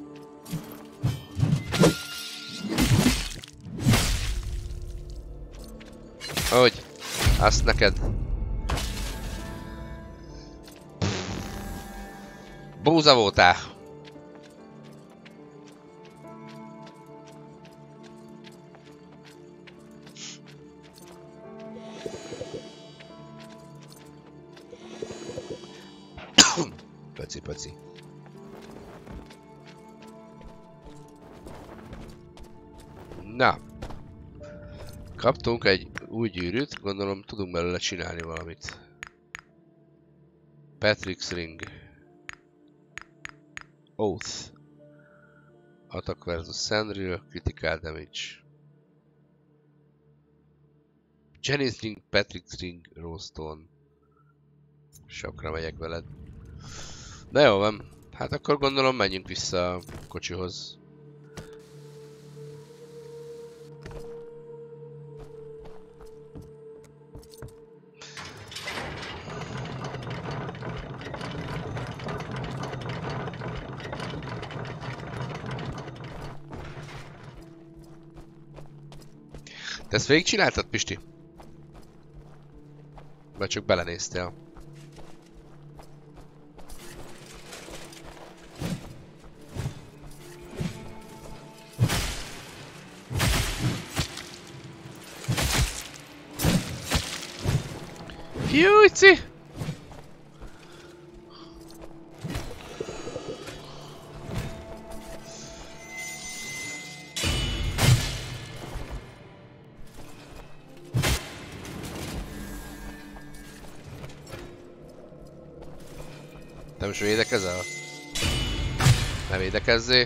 S1: Hogy? Azt neked. Búza voltál. Peci, peci. Na. Kaptunk egy új gyűrűt, gondolom tudunk belőle csinálni valamit. Patrick's Ring. Oath. Attack versus Sandrill, Critical Damage. Jenny's Ring, Patrick's Ring, Rostone. Sokra megyek veled. De jó van. Hát akkor gondolom menjünk vissza a kocsihoz. Te ezt végigcsináltad, Pisti? Vagy csak belenéztél? Jújci! Te most védekezel? Ne védekezzé!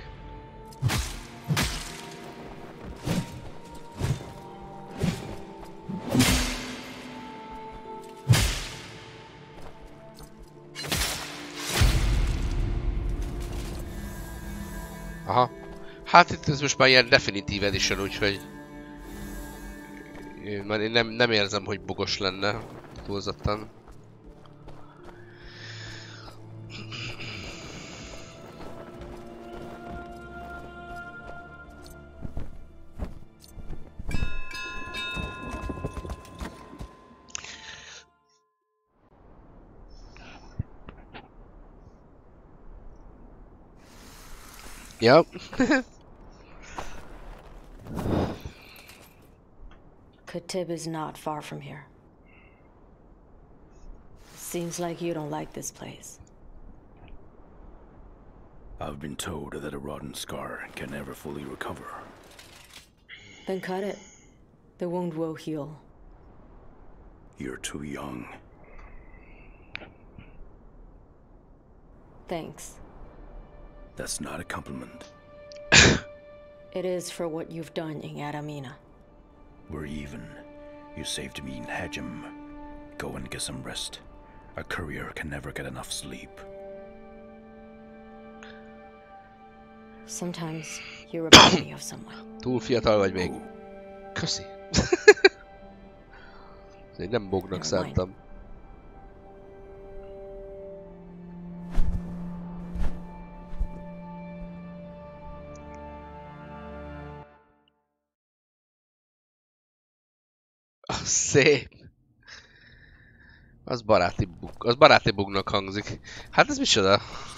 S1: Aha. Hát itt ez most már ilyen definitív edition, úgyhogy... Én, én nem, nem érzem, hogy bugos lenne túlzottan. Yep.
S4: Khatib is not far from here. Seems like you don't like this place.
S2: I've been told that a rotten scar can never fully recover.
S4: Then cut it. The wound will heal.
S2: You're too young.
S4: Thanks.
S2: That's not a compliment.
S4: It is for what you've done in Adamina.
S2: We're even. You saved me in Hajim. Go and get some rest. A courier can never get enough sleep.
S4: Sometimes you remind me of someone.
S1: Túl fiatal vagy még. Köszi. Én nem bognak szántam. Ah, szép. Az baráti bug. Az baráti bugnak hangzik. Hát ez micsoda?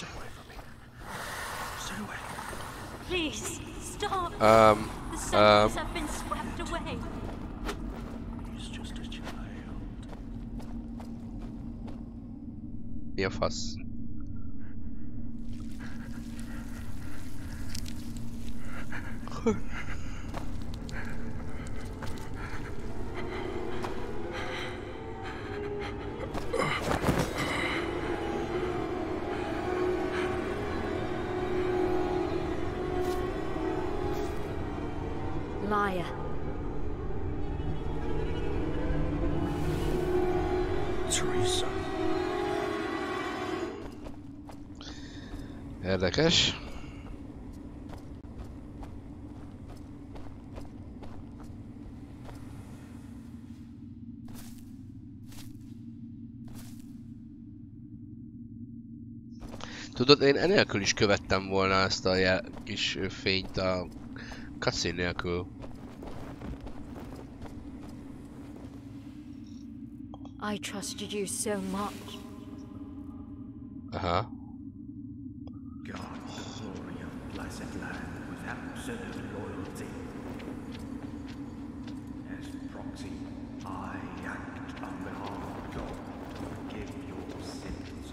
S7: Please, stop.
S1: Um,
S7: The settlers
S1: um,
S7: have been swept away.
S2: He's just a child.
S1: Mi a fasz?
S7: Liar.
S2: Teresa.
S1: Érdekes. Tudod, én enélkül is követtem volna ezt a jel kis fényt a cutscene nélkül.
S7: I trusted you so much.
S1: Aha.
S6: God, the glory of blessed land with absolute loyalty. As proxy, I act on behalf of God to forgive your sins.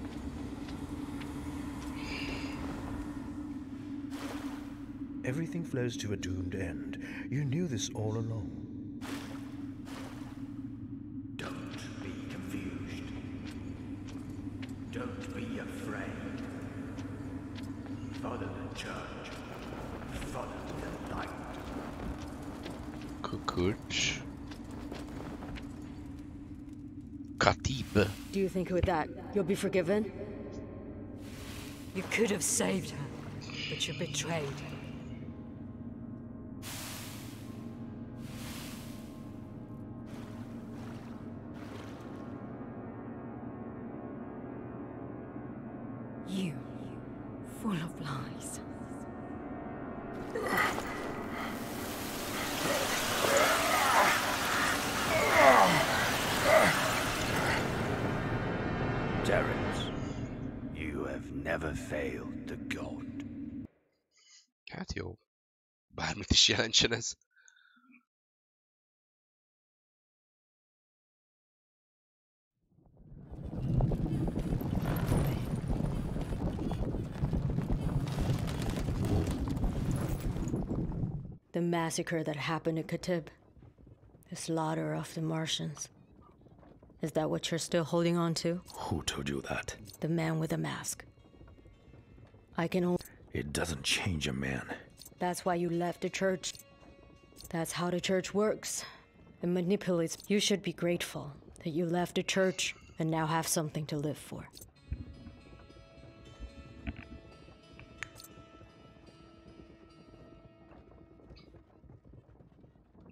S2: Everything flows to a doomed end. You knew this all along.
S6: Don't be confused. Don't be afraid. Follow the church. Follow the light.
S1: Kukuc. Khatib.
S4: Do you think with that, you'll be forgiven?
S3: You could have saved her, but you betrayed her. You, full of lies.
S2: Terrence, you have never failed the god.
S1: Hát jó. Bármit is jelentsen ez.
S4: The massacre that happened in Khatib. The slaughter of the Martians. Is that what you're still holding on to?
S2: Who told you that?
S4: The man with the mask. I can only...
S2: It doesn't change a man.
S4: That's why you left the church. That's how the church works. It manipulates. You should be grateful that you left the church and now have something to live for.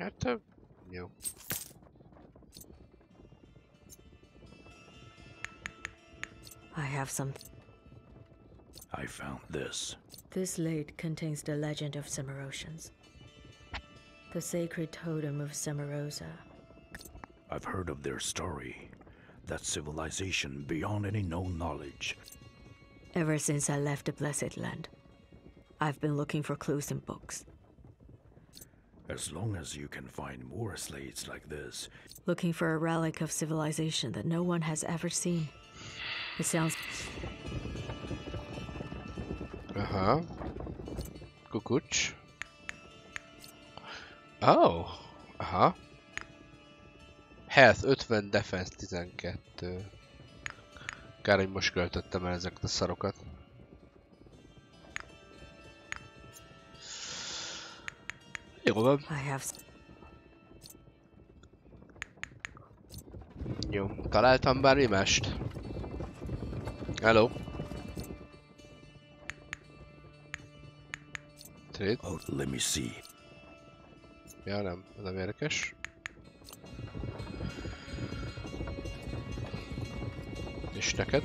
S1: Hát, ö, jó.
S4: I have some.
S2: I found this.
S4: This lid contains the legend of Cimarosians. The sacred totem of Cimarosa.
S2: I've heard of their story. That civilization beyond any known knowledge.
S4: Ever since I left the Blessed Land, I've been looking for clues in books.
S2: As long as you can find more slates like this.
S4: Looking for a relic of civilization that no one has ever seen. It sounds...
S1: Aha. Kukucs. Oh. Aha. Health ötven, defense tizenkettő. Kár, hogy most költöttem el ezeket a szarokat. Jó van.
S4: I have...
S1: Jó. Találtam bármi mást? Hello. Trade.
S2: Oh, let me see.
S1: Ja, nem. Ez nem érdekes. És neked?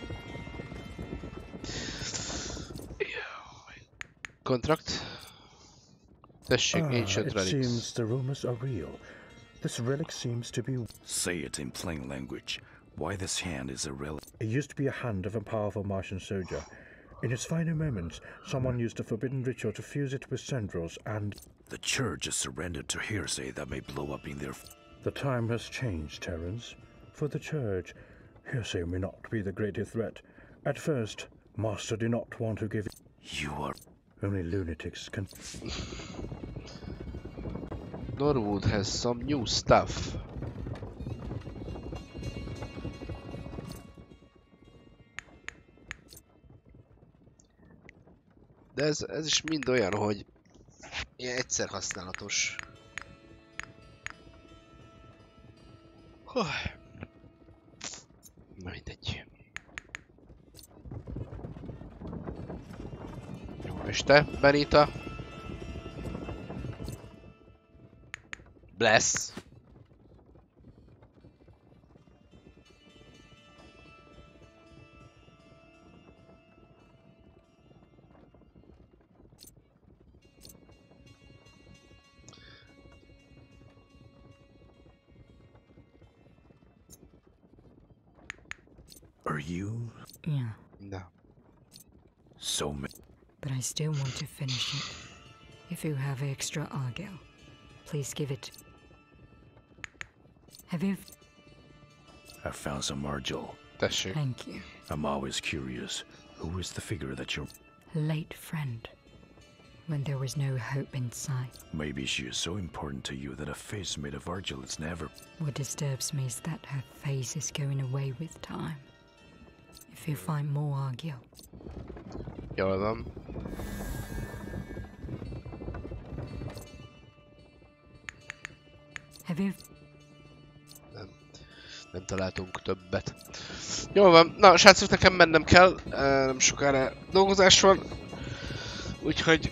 S1: Contract. Tessék,
S8: Ah,
S1: Ancient
S8: it
S1: Relics.
S8: seems the rumors are real. This relic seems to be...
S2: Say it in plain language. Why this hand is a relic?
S8: It used to be a hand of a powerful Martian soldier. In its final moments, someone used a forbidden ritual to fuse it with Sendros, and...
S2: The church has surrendered to hearsay that may blow up in their...
S8: The time has changed, Terrence. For the church, hearsay may not be the greatest threat. At first, Master did not want to give it...
S2: You are...
S8: Only lunatics can...
S1: Norwood has some new stuff. De ez, ez is mind olyan, hogy ilyen egyszer használatos. Hú. Na mindegy. Jó, és te, Benita? Bless.
S2: Are you...
S3: Yeah,
S1: No.
S2: So ma...
S3: but I still want to finish it. If you have extra argil, please give it. Have you...
S2: I found some Argil.
S1: Tessék.
S3: Thank you.
S2: I'm always curious. Who is the figure that you're...
S3: Late friend. When there was no hope in sight.
S2: Maybe she is so important to you that a face made of Argil is never...
S3: What disturbs me is that her face is going away with time. If you find more argil,
S1: Jól van.
S3: have you...
S1: Nem. Nem találtunk többet. Jól van. Na, srácok, nekem mennem kell. Uh, nem sokára dolgozás van. Úgyhogy...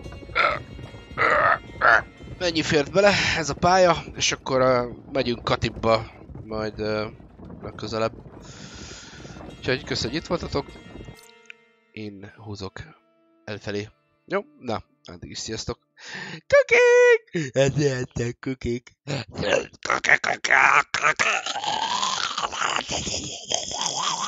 S1: Ennyi fért bele, ez a pálya, és akkor uh, megyünk Katibba, majd uh, legközelebb. Úgyhogy köszönjük, hogy itt voltatok. Én húzok elfelé. Jó? Na, addig is sziasztok. Kukik! Ez jöttek kukik. Kukik, kukik, kukik.